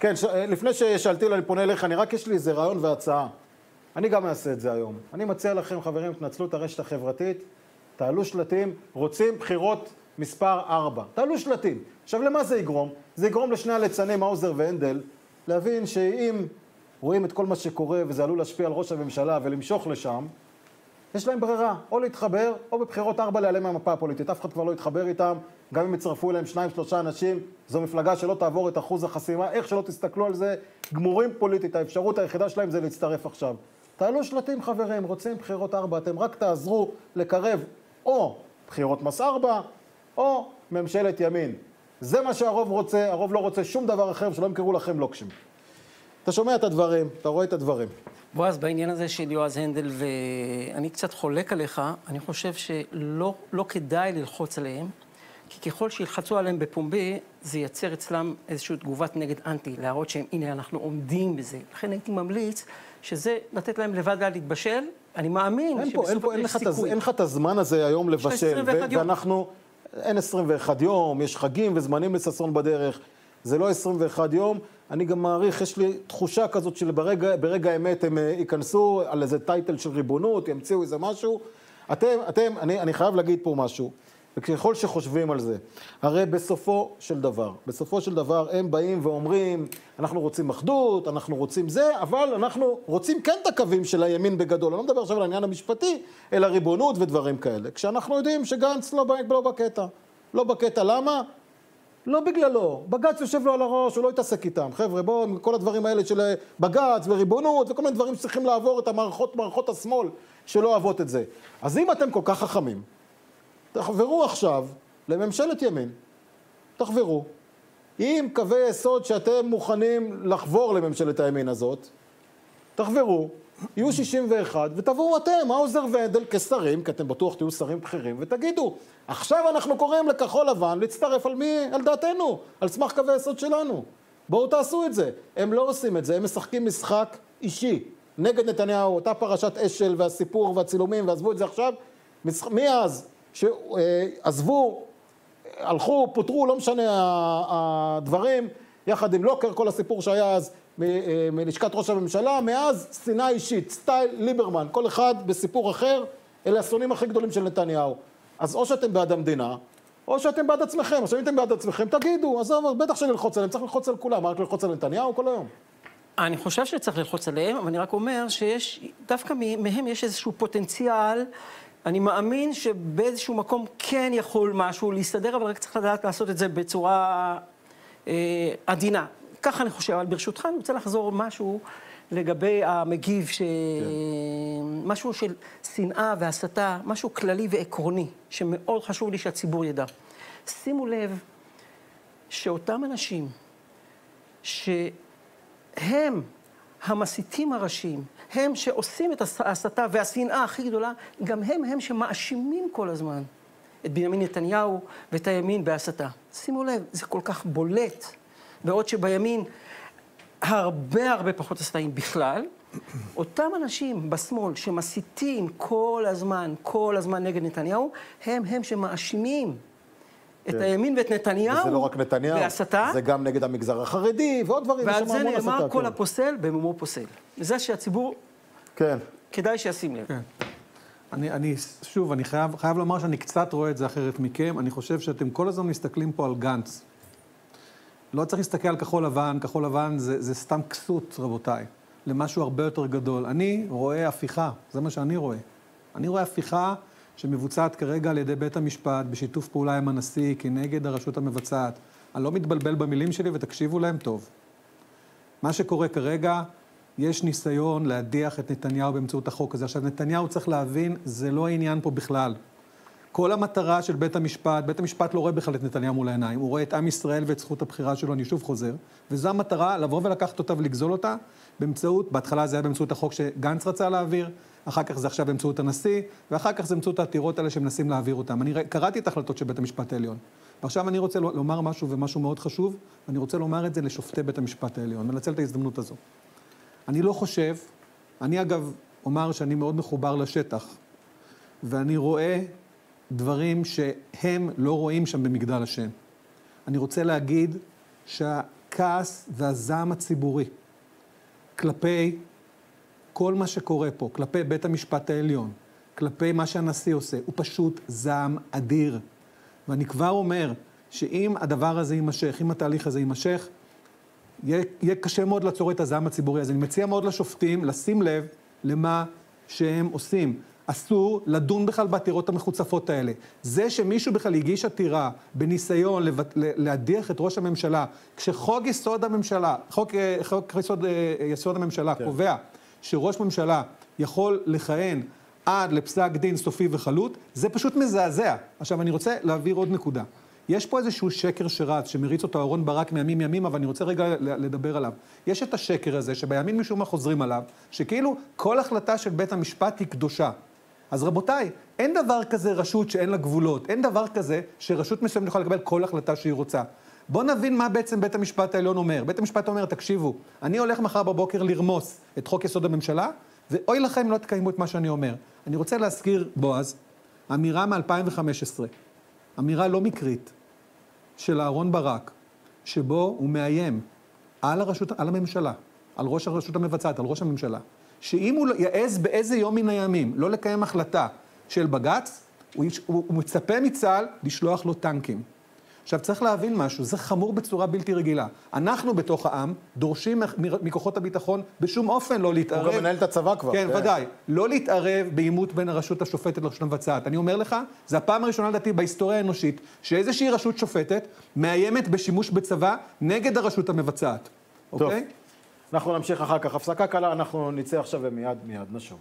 כן, ש... לפני ששאלתי לה, אני פונה אליך, אני רק יש לי איזה רעיון והצעה. אני גם אעשה את זה היום. אני מציע לכם, חברים, תנצלו את הרשת החברתית, תעלו שלטים, רוצים בחירות מספר ארבע. תעלו שלטים. עכשיו, למה זה יגרום? זה יגרום לשני הליצנים, האוזר והנדל, להבין שאם רואים את כל מה שקורה וזה עלול להשפיע על ראש הממשלה ולמשוך לשם, יש להם ברירה, או להתחבר, או בבחירות ארבע להיעלם מהמפה הפוליטית. אף אחד כבר לא יתחבר איתם, גם אם יצרפו אליהם שניים, שלושה אנשים, זו מפלגה שלא תעבור את אחוז החסימה, איך שלא תסתכלו על זה, גמורים פוליטית, האפשרות היחידה שלהם זה להצטרף עכשיו. תעלו שלטים, חברים, רוצים בחירות ארבע, אתם רק תעזרו לקרב או בחירות מס ארבע, או ממשלת ימין. זה מה שהרוב רוצה, הרוב לא רוצה שום דבר אחר, שלא ימכרו לכם לוקשים. אתה שומע את הדברים, אתה רואה את הדברים. בועז, בעניין הזה של יועז הנדל, ואני קצת חולק עליך, אני חושב שלא לא כדאי ללחוץ עליהם, כי ככל שילחצו עליהם בפומבי, זה ייצר אצלם איזושהי תגובת נגד אנטי, להראות שהם, הנה, אנחנו עומדים בזה. לכן הייתי ממליץ שזה לתת להם לבד להתבשל. אני מאמין אין פה, אין פה, אין לך, סיכוי. אין לך את הזמן הזה היום לבשל, ו- ואנחנו, אין עשרים ואחד יום, יש חגים וזמנים לששון בדרך, זה לא עשרים ואחד יום, אני גם מעריך, יש לי תחושה כזאת שברגע ברגע האמת הם ייכנסו על איזה טייטל של ריבונות, ימציאו איזה משהו. אתם, אתם, אני, אני חייב להגיד פה משהו, וככל שחושבים על זה, הרי בסופו של דבר, בסופו של דבר הם באים ואומרים, אנחנו רוצים אחדות, אנחנו רוצים זה, אבל אנחנו רוצים כן את הקווים של הימין בגדול. אני לא מדבר עכשיו על העניין המשפטי, אלא ריבונות ודברים כאלה. כשאנחנו יודעים שגנץ לא, לא בקטע. לא בקטע, למה? לא בגללו. בג"ץ יושב לו על הראש, הוא לא יתעסק איתם. חבר'ה, בואו, כל הדברים האלה של בג"ץ וריבונות, וכל מיני דברים שצריכים לעבור את המערכות, מערכות השמאל, שלא אוהבות את זה. אז אם אתם כל כך חכמים, תחברו עכשיו לממשלת ימין, תחברו, עם קווי יסוד שאתם מוכנים לחבור לממשלת הימין הזאת, תחברו, יהיו שישים ואחת, ותבואו אתם, האוזר והנדל כשרים, כי אתם בטוח תהיו שרים בכירים, ותגידו, עכשיו אנחנו קוראים לכחול לבן להצטרף על מי? על דעתנו, על סמך קווי יסוד שלנו. בואו תעשו את זה. הם לא עושים את זה, הם משחקים משחק אישי, נגד נתניהו, אותה פרשת אשל והסיפור והצילומים, ועזבו את זה עכשיו, מאז שעזבו, הלכו, פוטרו, לא משנה הדברים, יחד עם לוקר, כל הסיפור שהיה אז מלשכת ראש הממשלה, מאז שנאה אישית, סטייל ליברמן, כל אחד בסיפור אחר, אלה הסונים הכי גדולים של נתניהו. אז או שאתם בעד המדינה, או שאתם בעד עצמכם. עכשיו אם אתם בעד עצמכם, תגידו, אז בטח שנלחוץ עליהם, צריך ללחוץ על כולם, רק ללחוץ על נתניהו כל היום. אני חושב שצריך ללחוץ עליהם, אבל אני רק אומר שיש, דווקא מהם יש איזשהו פוטנציאל, אני מאמין שבאיזשהו מקום כן יכול משהו להסתדר, אבל רק צריך לדעת לעשות את זה בצורה אה, עדינה. ככה אני חושב, אבל ברשותך אני רוצה לחזור משהו לגבי המגיב, ש... כן. משהו של שנאה והסתה, משהו כללי ועקרוני, שמאוד חשוב לי שהציבור ידע. שימו לב שאותם אנשים שהם המסיתים הראשיים, הם שעושים את ההסתה והשנאה הכי גדולה, גם הם הם שמאשימים כל הזמן את בנימין נתניהו ואת הימין בהסתה. שימו לב, זה כל כך בולט, בעוד שבימין הרבה הרבה פחות הסתאים בכלל, אותם אנשים בשמאל שמסיתים כל הזמן, כל הזמן נגד נתניהו, הם הם שמאשימים את הימין ואת נתניהו, וזה לא רק נתניהו, בהסתה, זה גם נגד המגזר החרדי ועוד דברים. ועל זה נאמר כל הפוסל במומו פוסל. זה שהציבור, כן. כדאי שישים לב. כן. אני, אני, שוב, אני חייב, חייב לומר שאני קצת רואה את זה אחרת מכם. אני חושב שאתם כל הזמן מסתכלים פה על גנץ. לא צריך להסתכל על כחול לבן, כחול לבן זה, זה סתם כסות, רבותיי, למשהו הרבה יותר גדול. אני רואה הפיכה, זה מה שאני רואה. אני רואה הפיכה שמבוצעת כרגע על ידי בית המשפט, בשיתוף פעולה עם הנשיא, כנגד הרשות המבצעת. אני לא מתבלבל במילים שלי ותקשיבו להם טוב. מה שקורה כרגע, יש ניסיון להדיח את נתניהו באמצעות החוק הזה. עכשיו, נתניהו צריך להבין, זה לא העניין פה בכלל. כל המטרה של בית המשפט, בית המשפט לא רואה בכלל את נתניהו מול העיניים, הוא רואה את עם ישראל ואת זכות הבחירה שלו, אני שוב חוזר, וזו המטרה, לבוא ולקחת אותה ולגזול אותה, באמצעות, בהתחלה זה היה באמצעות החוק שגנץ רצה להעביר, אחר כך זה עכשיו באמצעות הנשיא, ואחר כך זה באמצעות העתירות האלה שמנסים להעביר אותם. אני קראתי את ההחלטות של בית המשפט העליון, ועכשיו אני רוצה לומר משהו ומשהו מאוד חשוב, ואני רוצה לומר את זה לשופטי בית המשפט העליון, ולנצל את ההזדמנות הזו. אני לא חושב, אני אגב אומר שאני מאוד מחובר לשטח, ואני רואה דברים שהם לא רואים שם במגדל השן. אני רוצה להגיד הכעס והזעם הציבורי כלפי כל מה שקורה פה, כלפי בית המשפט העליון, כלפי מה שהנשיא עושה, הוא פשוט זעם אדיר. ואני כבר אומר שאם הדבר הזה יימשך, אם התהליך הזה יימשך, יהיה, יהיה קשה מאוד לעצור את הזעם הציבורי הזה. אני מציע מאוד לשופטים לשים לב למה שהם עושים. אסור לדון בכלל בעתירות המחוצפות האלה. זה שמישהו בכלל הגיש עתירה בניסיון להדיח את ראש הממשלה, כשחוק יסוד הממשלה, חוק, חוק יסוד, יסוד הממשלה כן. קובע שראש ממשלה יכול לכהן עד לפסק דין סופי וחלוט, זה פשוט מזעזע. עכשיו, אני רוצה להעביר עוד נקודה. יש פה איזשהו שקר שרץ, שמריץ אותו אהרון ברק מימים ימים, אבל אני רוצה רגע לדבר עליו. יש את השקר הזה, שבימין משום מה חוזרים עליו, שכאילו כל החלטה של בית המשפט היא קדושה. אז רבותיי, אין דבר כזה רשות שאין לה גבולות, אין דבר כזה שרשות מסוימת יכולה לקבל כל החלטה שהיא רוצה. בואו נבין מה בעצם בית המשפט העליון אומר. בית המשפט אומר, תקשיבו, אני הולך מחר בבוקר לרמוס את חוק יסוד הממשלה, ואוי לכם לא תקיימו את מה שאני אומר. אני רוצה להזכיר, בועז, אמירה מ-אלפיים וחמש עשרה, אמירה לא מקרית, של אהרון ברק, שבו הוא מאיים על הרשות, על הממשלה, על ראש הרשות המבצעת, על ראש הממשלה, שאם הוא יעז באיזה יום מן הימים לא לקיים החלטה של בג"ץ, הוא, הוא, הוא מצפה מצה"ל לשלוח לו טנקים. עכשיו צריך להבין משהו, זה חמור בצורה בלתי רגילה. אנחנו בתוך העם דורשים מכוחות הביטחון בשום אופן לא להתערב. הוא גם מנהל את הצבא כבר. כן, ודאי. לא להתערב בעימות בין הרשות השופטת לרשות המבצעת. אני אומר לך, זה הפעם הראשונה לדעתי בהיסטוריה האנושית, שאיזושהי רשות שופטת מאיימת בשימוש בצבא נגד הרשות המבצעת. טוב. אוקיי? אנחנו נמשיך אחר כך. הפסקה קלה, אנחנו נצא עכשיו ומיד מיד נשוב.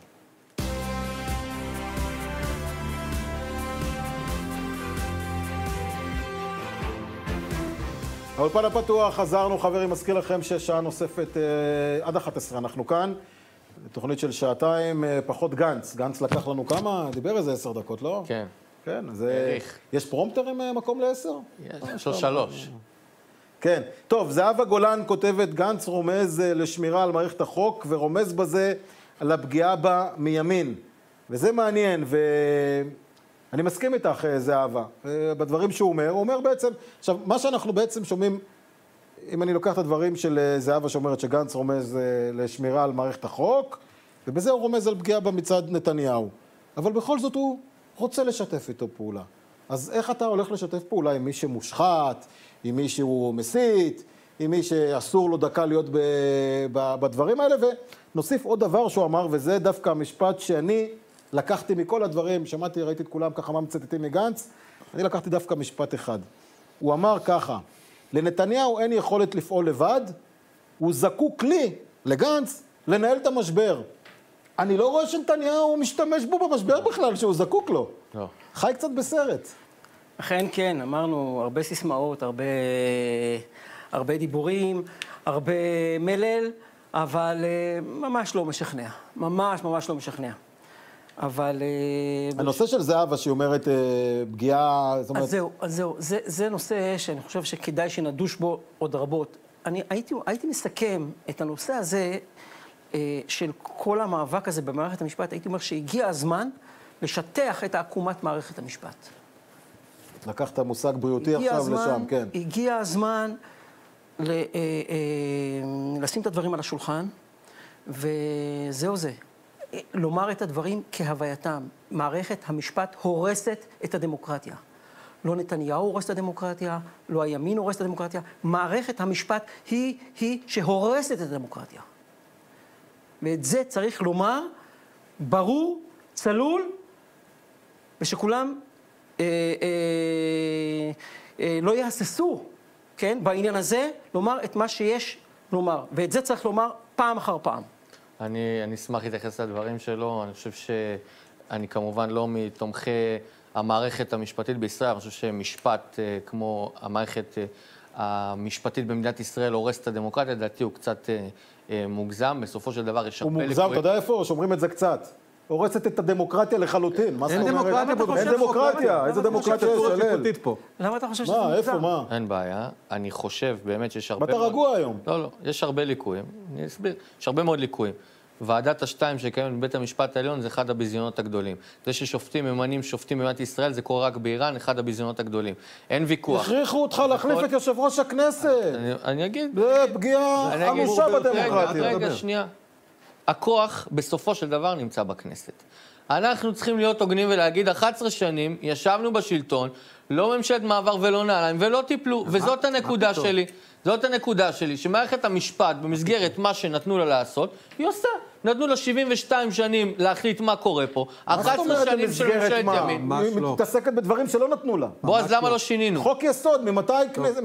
האולפן הפתוח, חזרנו חברים, מזכיר לכם ששעה נוספת אה, עד אחת עשרה אנחנו כאן, תוכנית של שעתיים, אה, פחות גנץ. גנץ לקח לנו כמה? דיבר איזה עשר דקות, לא? כן. כן, אז אה, יש פרומפטר עם אה, מקום לעשר? יש לו שלוש. כן. טוב, זהבה גולן כותבת, גנץ רומז אה, לשמירה על מערכת החוק, ורומז בזה על הפגיעה בה מימין. וזה מעניין, ו... אני מסכים איתך, זהבה, בדברים שהוא אומר. הוא אומר בעצם, עכשיו, מה שאנחנו בעצם שומעים, אם אני לוקח את הדברים של זהבה שאומרת שגנץ רומז לשמירה על מערכת החוק, ובזה הוא רומז על פגיעה במצד נתניהו. אבל בכל זאת הוא רוצה לשתף איתו פעולה. אז איך אתה הולך לשתף פעולה עם מי שמושחת, עם מי שהוא מסית, עם מי שאסור לו דקה להיות ב, ב, בדברים האלה? ונוסיף עוד דבר שהוא אמר, וזה דווקא המשפט שאני לקחתי מכל הדברים, שמעתי, ראיתי את כולם ככה מה מצטטים מגנץ, אני לקחתי דווקא משפט אחד. הוא אמר ככה, לנתניהו אין יכולת לפעול לבד, הוא זקוק לי, לגנץ, לנהל את המשבר. אני לא רואה שנתניהו משתמש בו במשבר בכלל, שהוא זקוק לו. לא. חי קצת בסרט. אכן כן, אמרנו הרבה סיסמאות, הרבה, הרבה דיבורים, הרבה מלל, אבל ממש לא משכנע. ממש ממש לא משכנע. אבל... הנושא של זהבה שהיא אומרת פגיעה... אז זהו, אז זהו. זה, זה נושא שאני חושב שכדאי שנדוש בו עוד רבות. אני הייתי, הייתי מסכם את הנושא הזה של כל המאבק הזה במערכת המשפט, הייתי אומר שהגיע הזמן לשטח את עקומת מערכת המשפט. לקחת מושג בריאותי עכשיו הזמן, לשם, כן. הגיע הזמן ל, אה, אה, לשים את הדברים על השולחן, וזהו זה. לומר את הדברים כהווייתם. מערכת המשפט הורסת את הדמוקרטיה. לא נתניהו הורס את הדמוקרטיה, לא הימין הורס את הדמוקרטיה. מערכת המשפט היא, היא שהורסת את הדמוקרטיה. ואת זה צריך לומר ברור, צלול, ושכולם אה, אה, אה, לא יהססו, כן, בעניין הזה, לומר את מה שיש לומר. ואת זה צריך לומר פעם אחר פעם. אני, אני אשמח להתייחס לדברים שלו. אני חושב שאני כמובן לא מתומכי המערכת המשפטית בישראל. אני חושב שמשפט כמו המערכת המשפטית במדינת ישראל הורס את הדמוקרטיה. לדעתי הוא קצת מוגזם. בסופו של דבר יש הרבה ליקויים. הוא מוגזם, אתה יודע איפה? שאומרים את זה קצת. הורסת את הדמוקרטיה לחלוטין. מה זאת אומרת? אין דמוקרטיה. איזה דמוקרטיה יש עליהם? למה אתה חושב שזה מוגזם? מה, איפה, מה? אין בעיה. אני חושב באמת שיש הרבה... אתה רגוע היום. לא, לא. יש הרבה ליקויים. אני אסביר. יש הרבה מאוד ליקויים. ועדת השתיים שקיימת בבית המשפט העליון זה אחד הביזיונות הגדולים. זה ששופטים ממנים שופטים במדינת ישראל, זה קורה רק באיראן, אחד הביזיונות הגדולים. אין ויכוח. הכריחו אותך להחליף את יושב ראש הכנסת. אני, אני אגיד. זה פגיעה חמושה בדמוקרטיה. רגע, שנייה. הכוח בסופו של דבר נמצא בכנסת. אנחנו צריכים להיות הוגנים ולהגיד, אחת עשרה שנים ישבנו בשלטון, לא ממשלת מעבר ולא נעליים, ולא טיפלו, וזאת הנקודה שלי. זאת הנקודה שלי, שמערכת המשפט, במסגרת מה שנתנו לה לעשות, היא עושה. נתנו לה שבעים ושתיים שנים להחליט מה קורה פה. אחת עשרה שנים של ממשלת ימין. היא מתעסקת בדברים שלא נתנו לה. בוא, אז למה לא שינינו? חוק יסוד, ממתי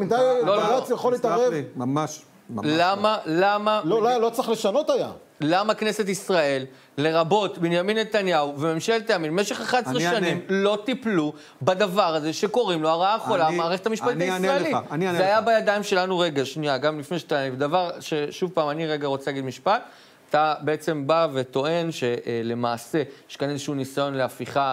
בג"ץ יכול להתערב? ממש. למה, למה... לא, לא צריך לשנות היה. למה כנסת ישראל, לרבות בנימין נתניהו וממשלת הימין, במשך אחת עשרה שנים לא טיפלו בדבר הזה שקוראים לו הרעה החולה, המערכת המשפטית הישראלית. זה היה בידיים שלנו. רגע, שנייה, גם לפני שאתה... דבר ששוב פעם, אני רגע רוצה להגיד משפט. אתה בעצם בא וטוען שלמעשה יש כאן איזשהו ניסיון להפיכה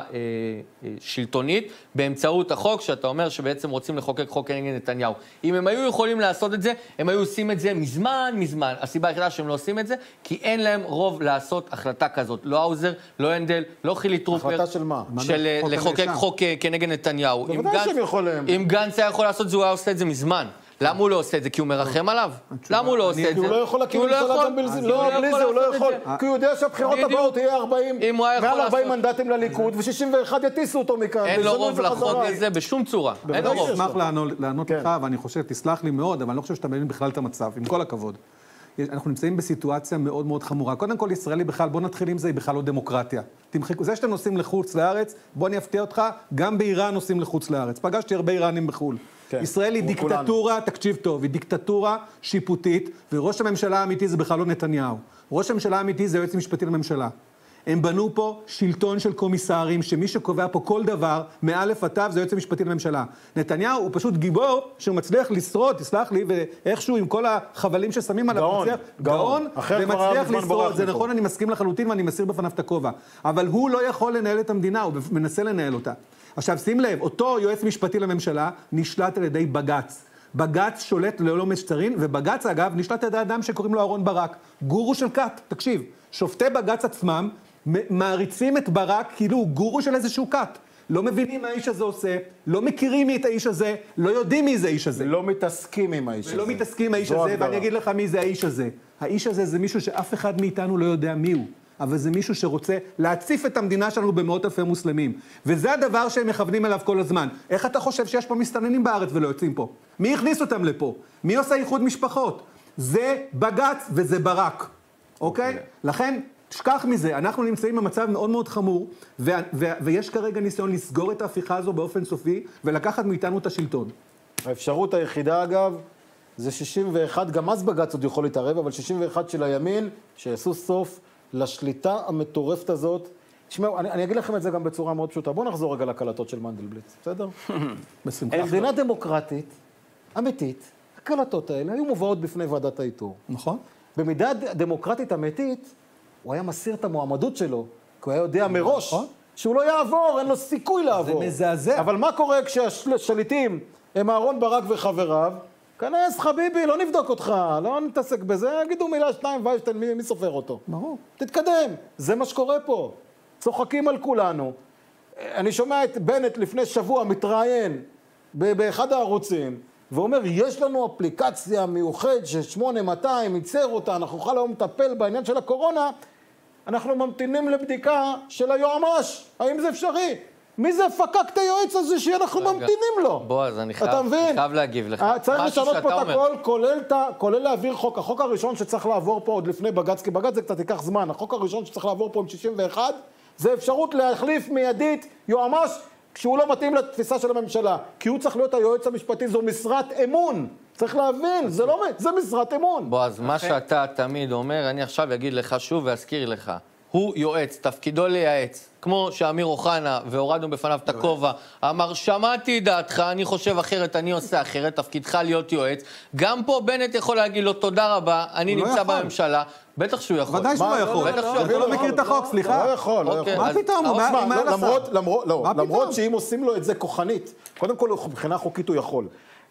שלטונית באמצעות החוק, שאתה אומר שבעצם רוצים לחוקק חוק נגד נתניהו. אם הם היו יכולים לעשות את זה, הם היו עושים את זה מזמן, מזמן. הסיבה היחידה שהם לא עושים את זה, כי אין להם רוב לעשות החלטה כזאת. לא האוזר, לא הנדל, לא חילי טרופר. החלטה של מה? של לחוקק חוק כנגד נתניהו. בוודאי שהם יכולים. אם גנץ היה יכול לעשות זה, הוא היה עושה את זה מזמן. למה הוא לא עושה את זה? כי הוא מרחם עליו? למה הוא לא עושה את זה? כי הוא לא יכול להקים ממשלה גם בלי זה. לא, בלי זה הוא לא יכול. כי הוא יודע שהבחירות הבאות יהיה ארבעים, מעל ארבעים מנדטים לליכוד, ו-שישים ואחת יטיסו אותו מכאן. אין לו רוב לחוק הזה בשום צורה. אין לו רוב. אני אשמח לענות לך, ואני חושב, תסלח לי מאוד, אבל אני לא חושב שאתה מבין בכלל את המצב, עם כל הכבוד. אנחנו נמצאים בסיטואציה מאוד מאוד חמורה. קודם כל, ישראלי בכלל, בוא נתחיל עם זה, היא בכלל לא דמוקרטיה. תמחקו, זה שאתם נוסעים לחוץ לארץ, בוא אני אפתיע אותך, גם באיראן נוסעים לחוץ לארץ. פגשתי הרבה איראנים בחו"ל. ישראל היא דיקטטורה, תקשיב טוב, היא דיקטטורה שיפוטית, וראש הממשלה האמיתי זה בכלל לא נתניהו. ראש הממשלה האמיתי זה היועץ המשפטי לממשלה. הם בנו פה שלטון של קומיסרים, שמי שקובע פה כל דבר, מאלף עד תו, זה היועץ המשפטי לממשלה. נתניהו הוא פשוט גיבור, שהוא מצליח לשרוד, תסלח לי, ואיכשהו עם כל החבלים ששמים עליו, גאון, גאון, ומצליח לשרוד. זה נכון, אני מסכים לחלוטין, ואני מסיר בפניו את הכובע. אבל הוא לא יכול לנהל את המדינה, הוא מנסה לנהל אותה. עכשיו, שים לב, אותו יועץ משפטי לממשלה נשלט על ידי בג"ץ. בג"ץ שולט ללא משטרים, ובג"ץ, אגב, נשלט על ידי אדם שקוראים לו אהרון ברק. גורו של כת, תקשיב. שופטי בג"ץ עצמם מעריצים את ברק כאילו הוא גורו של איזשהו כת. לא מבינים מה האיש הזה עושה, לא מכירים מי את האיש הזה, לא יודעים מי זה האיש הזה. לא מתעסקים עם האיש הזה. לא מתעסקים עם האיש הזה, ואני אגיד לך מי זה האיש הזה. האיש הזה זה מישהו שאף אחד מאיתנו לא יודע מי הוא. אבל זה מישהו שרוצה להציף את המדינה שלנו במאות אלפי מוסלמים. וזה הדבר שהם מכוונים אליו כל הזמן. איך אתה חושב שיש פה מסתננים בארץ ולא יוצאים פה? מי הכניס אותם לפה? מי עושה איחוד משפחות? זה בג"ץ וזה ברק. אוקיי? לכן, תשכח מזה. אנחנו נמצאים במצב מאוד מאוד חמור, ו- ו- ויש כרגע ניסיון לסגור את ההפיכה הזו באופן סופי, ולקחת מאיתנו את השלטון. האפשרות היחידה, אגב, זה שישים ואחת, גם אז בג"ץ עוד יכול להתערב, אבל שישים ואחת של הימין, שיעשו סוף לשליטה המטורפת הזאת. תשמעו, אני, אני אגיד לכם את זה גם בצורה מאוד פשוטה. בואו נחזור רגע לקלטות של מנדלבליט, בסדר? בשמחה. במדינה דמוקרטית, אמיתית, הקלטות האלה היו מובאות בפני ועדת האיתור. נכון. במידה דמוקרטית אמיתית, הוא היה מסיר את המועמדות שלו, כי הוא היה יודע מראש נכון. שהוא לא יעבור, אין לו סיכוי לעבור. זה מזעזע. אבל מה קורה כשהשליטים הם אהרון ברק וחבריו? כנס חביבי, לא נבדוק אותך, לא נתעסק בזה, יגידו מילה שתיים ויינשטיין, מי, מי סופר אותו? ברור. תתקדם, זה מה שקורה פה. צוחקים על כולנו. אני שומע את בנט לפני שבוע מתראיין באחד הערוצים, ואומר, יש לנו אפליקציה מיוחד ש-שמונה מאתיים ייצר אותה, אנחנו נוכל היום לטפל בעניין של הקורונה, אנחנו ממתינים לבדיקה של היועמ"ש, האם זה אפשרי? מי זה פקק את היועץ הזה שאנחנו ממתינים לו? בועז, אני אתה מבין? חייב להגיב לך. צריך לשנות פה את הכל, כולל להעביר חוק. החוק הראשון שצריך לעבור פה עוד לפני בג"ץ, כי בג"ץ זה קצת ייקח זמן. החוק הראשון שצריך לעבור פה עם שישים ואחת, זה אפשרות להחליף מיידית יועמ"ש כשהוא לא מתאים לתפיסה של הממשלה. כי הוא צריך להיות היועץ המשפטי, זו משרת אמון. צריך להבין, זה לא, זה משרת אמון. בועז, מה שאתה תמיד אומר, אני עכשיו אגיד לך שוב ואזכיר לך. הוא יועץ, תפקידו לייעץ. כמו שאמיר אוחנה, והורדנו בפניו את הכובע, אמר, שמעתי דעתך, אני חושב אחרת, אני עושה אחרת, תפקידך להיות יועץ. גם פה בנט יכול להגיד לו, תודה רבה, אני נמצא בממשלה. בטח שהוא יכול. ודאי שהוא לא יכול. הוא לא מכיר את החוק, סליחה. לא יכול, לא יכול. מה פתאום? למרות שאם עושים לו את זה כוחנית, קודם כל, מבחינה חוקית הוא יכול.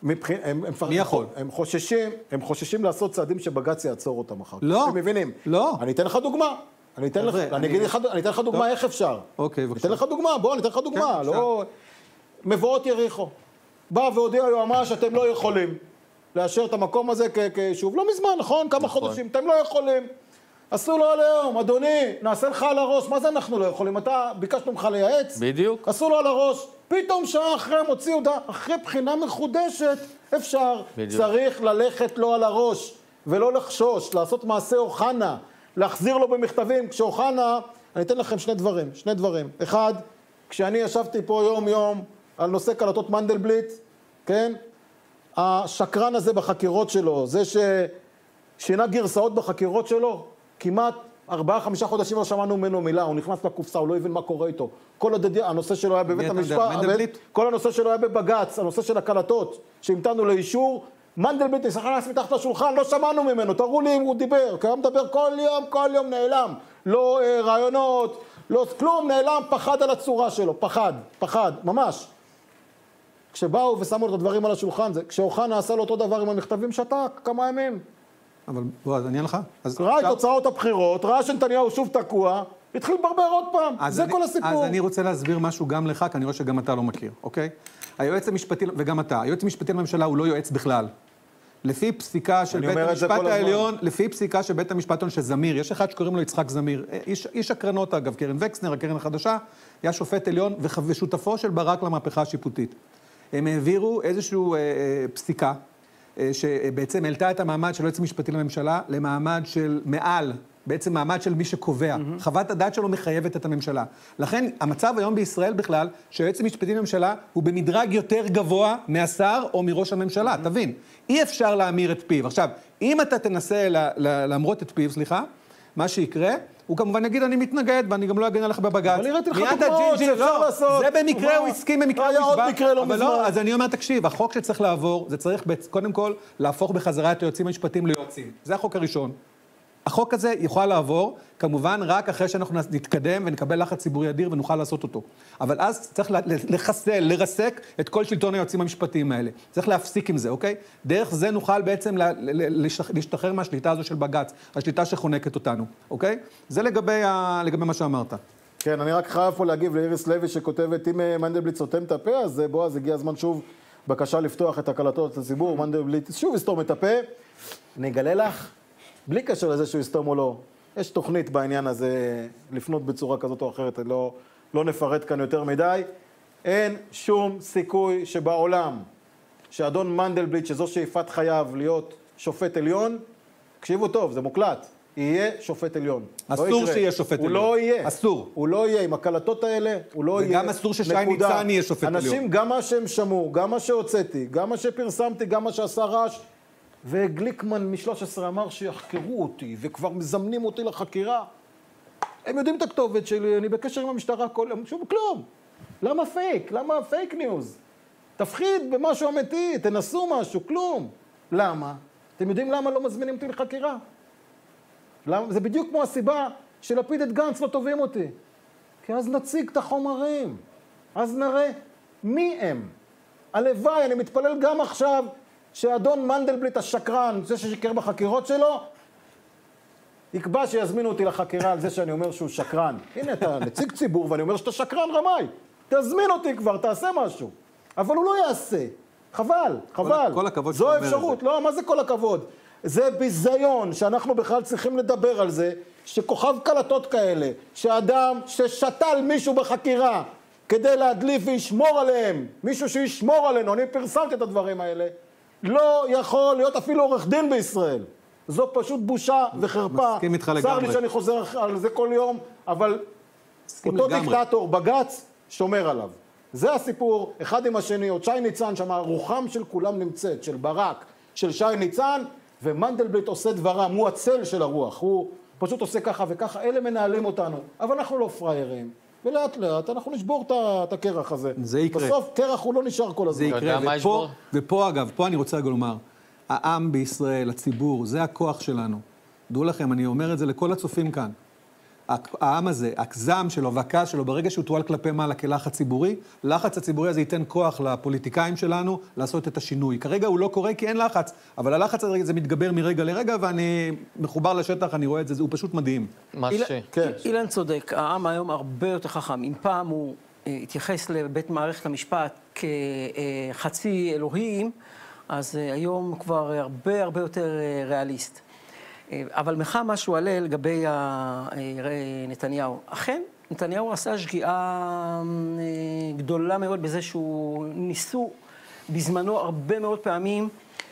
מבחין, הם, הם, מי יכול? הם חוששים, הם חוששים לעשות צעדים שבג"ץ יעצור אותם אחר כך. לא. הם מבינים. לא. אני אתן לך דוגמה. אני אתן לך, אני אגיד לך, אני אתן לך דוגמה איך אפשר. אוקיי, בבקשה. אני אתן לך דוגמה, בוא, אני אתן לך דוגמה. כן, לא... מבואות יריחו. בא והודיע היועמ"ש שאתם לא יכולים לאשר את המקום הזה כיישוב. לא מזמן, נכון? כמה חודשים. אתם לא יכולים. עשו לו על היום, אדוני, נעשה לך על הראש. מה זה אנחנו לא יכולים? אתה ביקשנו ממך לייעץ? בדיוק. עשו לו על הראש. פתאום שעה אחרי הם הוציאו הודעה, אחרי בחינה מחודשת, אפשר. בדיוק. צריך ללכת לו על הראש, ולא לחשוש, לעשות מעשה אוחנה, להחזיר לו במכתבים. כשאוחנה, אני אתן לכם שני דברים, שני דברים. אחד, כשאני ישבתי פה יום-יום על נושא קלטות מנדלבליט, כן? השקרן הזה בחקירות שלו, זה ששינה גרסאות בחקירות שלו, כמעט ארבעה, חמישה חודשים לא שמענו ממנו מילה, הוא נכנס לקופסה, הוא לא הבין מה קורה איתו. כל הדדי, הנושא שלו היה בבית המשפט, כל הנושא שלו היה בבג"ץ, הנושא של הקלטות, שהמתנו לאישור, מנדלבליט נכנס מתחת לשולחן, לא שמענו ממנו, תראו לי אם הוא דיבר, כי הוא מדבר כל יום, כל יום נעלם, לא אה, רעיונות, לא כלום, נעלם, פחד על הצורה שלו, פחד, פחד, ממש. כשבאו ושמו את הדברים על השולחן, זה, כשאוחנה עשה לו אותו דבר עם המכתבים, שתק כמה ימים. אבל בוא, אז אני אענה לך. ראה את תוצאות הבחירות, ראה שנתניהו שוב תקוע, התחיל לברבר עוד פעם, זה אני, כל הסיפור. אז אני רוצה להסביר משהו גם לך, כי אני רואה שגם אתה לא מכיר, אוקיי? היועץ המשפטי, וגם אתה, היועץ המשפטי לממשלה הוא לא יועץ בכלל. לפי פסיקה של בית המשפט העליון, לפי פסיקה של בית המשפט העליון של זמיר, יש אחד שקוראים לו יצחק זמיר, איש, איש הקרנות אגב, קרן וקסנר, הקרן החדשה, היה שופט עליון ושותפו של ברק למהפכה השיפוטית. הם העבירו איזשהו אה, פסיקה, שבעצם העלתה את המעמד של היועץ המשפטי לממשלה למעמד של מעל, בעצם מעמד של מי שקובע. Mm-hmm. חוות הדעת שלו מחייבת את הממשלה. לכן המצב היום בישראל בכלל, שהיועץ המשפטי לממשלה הוא במדרג יותר גבוה מהשר או מראש הממשלה, mm-hmm. תבין. אי אפשר להמיר את פיו. עכשיו, אם אתה תנסה להמרות את פיו, סליחה, מה שיקרה, הוא כמובן יגיד, אני מתנגד, ואני גם לא אגן עליך בבג"ץ. אבל הראיתי לך דוגמאות שאפשר לעשות. זה במקרה הוא הסכים במקרה היה עוד מקרה לא אבל מזמן. לא, אז אני אומר, תקשיב, החוק שצריך לעבור, זה צריך קודם כל להפוך בחזרה את היועצים המשפטיים ליועצים. זה החוק הראשון. החוק הזה יוכל לעבור, כמובן, רק אחרי שאנחנו נתקדם ונקבל לחץ ציבורי אדיר ונוכל לעשות אותו. אבל אז צריך לחסל, לרסק את כל שלטון היועצים המשפטיים האלה. צריך להפסיק עם זה, אוקיי? דרך זה נוכל בעצם להשתחרר מהשליטה הזו של בג"ץ, השליטה שחונקת אותנו, אוקיי? זה לגבי, לגבי מה שאמרת. כן, אני רק חייב פה להגיב לאיריס לוי שכותבת, אם מנדלבליט סותם את הפה, אז בועז, הגיע הזמן שוב בקשה לפתוח את הקלטות לציבור, מנדלבליט שוב יסתום את הפה. אני אגלה לך, בלי קשר לזה שהוא יסתום או לא, יש תוכנית בעניין הזה לפנות בצורה כזאת או אחרת, לא, לא נפרט כאן יותר מדי. אין שום סיכוי שבעולם שאדון מנדלבליט, שזו שאיפת חייו להיות שופט עליון, תקשיבו טוב, זה מוקלט, יהיה שופט עליון. אסור לא שיהיה שופט הוא עליון. הוא לא יהיה. אסור. הוא לא יהיה, עם הקלטות האלה, הוא לא וגם יהיה. וגם אסור ששי ניצן יהיה שופט עליון. אנשים, גם מה שהם שמעו, גם מה שהוצאתי, גם מה שפרסמתי, גם מה שעשה רעש, וגליקמן מ-שלוש עשרה אמר שיחקרו אותי, וכבר מזמנים אותי לחקירה. הם יודעים את הכתובת שלי, אני בקשר עם המשטרה כל יום, שום כלום. למה פייק? למה פייק ניוז? תפחיד במשהו אמיתי, תנסו משהו, כלום. למה? אתם יודעים למה לא מזמינים אותי לחקירה? למה? זה בדיוק כמו הסיבה שלפיד את גנץ לא טובים אותי. כי אז נציג את החומרים. אז נראה מי הם. הלוואי, אני מתפלל גם עכשיו, שאדון מנדלבליט השקרן, זה ששיקר בחקירות שלו, יקבע שיזמינו אותי לחקירה על זה שאני אומר שהוא שקרן. הנה, אתה נציג ציבור ואני אומר שאתה שקרן רמאי. תזמין אותי כבר, תעשה משהו. אבל הוא לא יעשה. חבל, חבל. כל הכבוד זו האפשרות. לא, מה זה כל הכבוד? זה ביזיון שאנחנו בכלל צריכים לדבר על זה, שכוכב קלטות כאלה, שאדם ששתל מישהו בחקירה כדי להדליף וישמור עליהם, מישהו שישמור עלינו, אני פרסמתי את הדברים האלה, לא יכול להיות אפילו עורך דין בישראל. זו פשוט בושה וחרפה. מסכים איתך לגמרי. צר לי שאני חוזר על זה כל יום, אבל אותו לגמרי. דיקטטור, בג"ץ, שומר עליו. זה הסיפור, אחד עם השני, עוד שי ניצן, שם רוחם של כולם נמצאת, של ברק, של שי ניצן, ומנדלבליט עושה דברם, הוא הצל של הרוח, הוא פשוט עושה ככה וככה, אלה מנהלים אותנו, אבל אנחנו לא פריירים. ולאט לאט אנחנו נשבור את הקרח הזה. זה יקרה. בסוף קרח הוא לא נשאר כל הזמן. זה יקרה, ופה, ופה אגב, פה אני רוצה לומר, העם בישראל, הציבור, זה הכוח שלנו. דעו לכם, אני אומר את זה לכל הצופים כאן. העם הזה, הכזם שלו והכעס שלו, ברגע שהוא תועל כלפי מעלה כלחץ ציבורי, לחץ הציבורי הזה ייתן כוח לפוליטיקאים שלנו לעשות את השינוי. כרגע הוא לא קורה כי אין לחץ, אבל הלחץ הזה זה מתגבר מרגע לרגע, ואני מחובר לשטח, אני רואה את זה, הוא פשוט מדהים. מה ש... כן. אילן צודק, העם היום הרבה יותר חכם. אם פעם הוא אה, התייחס לבית מערכת המשפט כחצי אלוהים, אז אה, היום כבר הרבה הרבה יותר אה, ריאליסט. אבל לך משהו עלה לגבי נתניהו. אכן, נתניהו עשה שגיאה גדולה מאוד בזה שהוא ניסו בזמנו הרבה מאוד פעמים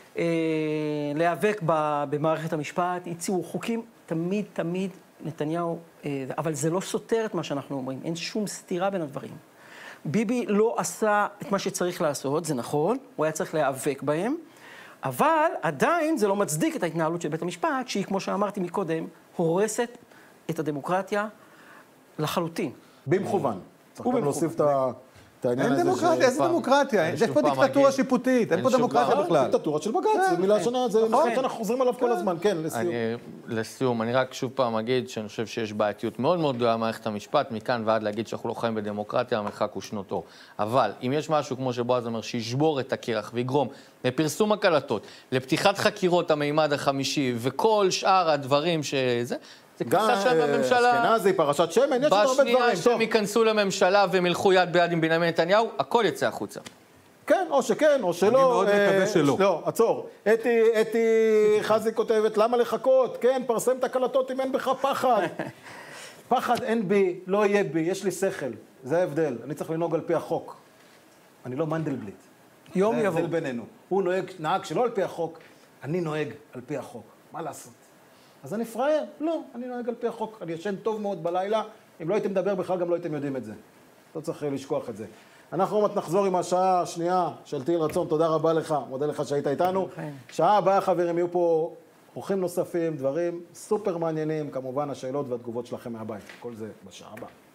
להיאבק במערכת המשפט, הציעו חוקים, תמיד תמיד נתניהו, אבל זה לא סותר את מה שאנחנו אומרים, אין שום סתירה בין הדברים. ביבי לא עשה את מה שצריך לעשות, זה נכון, הוא היה צריך להיאבק בהם, אבל עדיין זה לא מצדיק את ההתנהלות של בית המשפט, שהיא, כמו שאמרתי מקודם, הורסת את הדמוקרטיה לחלוטין. במכוון. צריך גם להוסיף את העניין אין הזה. דמוקרטיה, איזה דמוקרטיה? יש פה דיקטטורה שיפוטית, אין פה דמוקרטיה בכלל. דיקטטורה של בג"ץ, זה מילה שונה, זה נכון שאנחנו חוזרים עליו כל הזמן, כן, לסיום. לסיום, אני רק שוב פעם אגיד שאני חושב שיש בעייתיות מאוד מאוד גדולה במערכת המשפט, מכאן ועד להגיד שאנחנו לא חיים בדמוקרטיה, המרחק הוא שנות אור. אבל אם יש משהו, כמו שבועז אומר, שישבור את הקרח ויגרום לפרסום הקלטות, לפתיחת חקירות המימד החמישי וכל שאר הדברים שזה, זה כניסה של הממשלה. אשכנזי, פרשת שמן, יש לנו הרבה דברים. בשנייה שהם ייכנסו לממשלה והם ילכו יד ביד עם בנימין נתניהו, הכל יצא החוצה. כן, או שכן, או שלא. אני מאוד מקווה שלא. לא, עצור. אתי, אתי חזי כותבת, למה לחכות? כן, פרסם את הקלטות אם אין בך פחד. פחד אין בי, לא יהיה בי, יש לי שכל. זה ההבדל. אני צריך לנהוג על פי החוק. אני לא מנדלבליט. יום זה יבוא. ההבדל בינינו. הוא נוהג, נהג שלא על פי החוק, אני נוהג על פי החוק. מה לעשות? אז אני פראייר? לא, אני נוהג על פי החוק. אני ישן טוב מאוד בלילה. אם לא הייתם מדבר בכלל, גם לא הייתם יודעים את זה. לא צריך לשכוח את זה. אנחנו עוד נחזור עם השעה השנייה של תהיל רצון. תודה רבה לך, מודה לך שהיית איתנו. שעה הבאה, חברים, יהיו פה אורחים נוספים, דברים סופר מעניינים. כמובן, השאלות והתגובות שלכם מהבית. כל זה בשעה הבאה.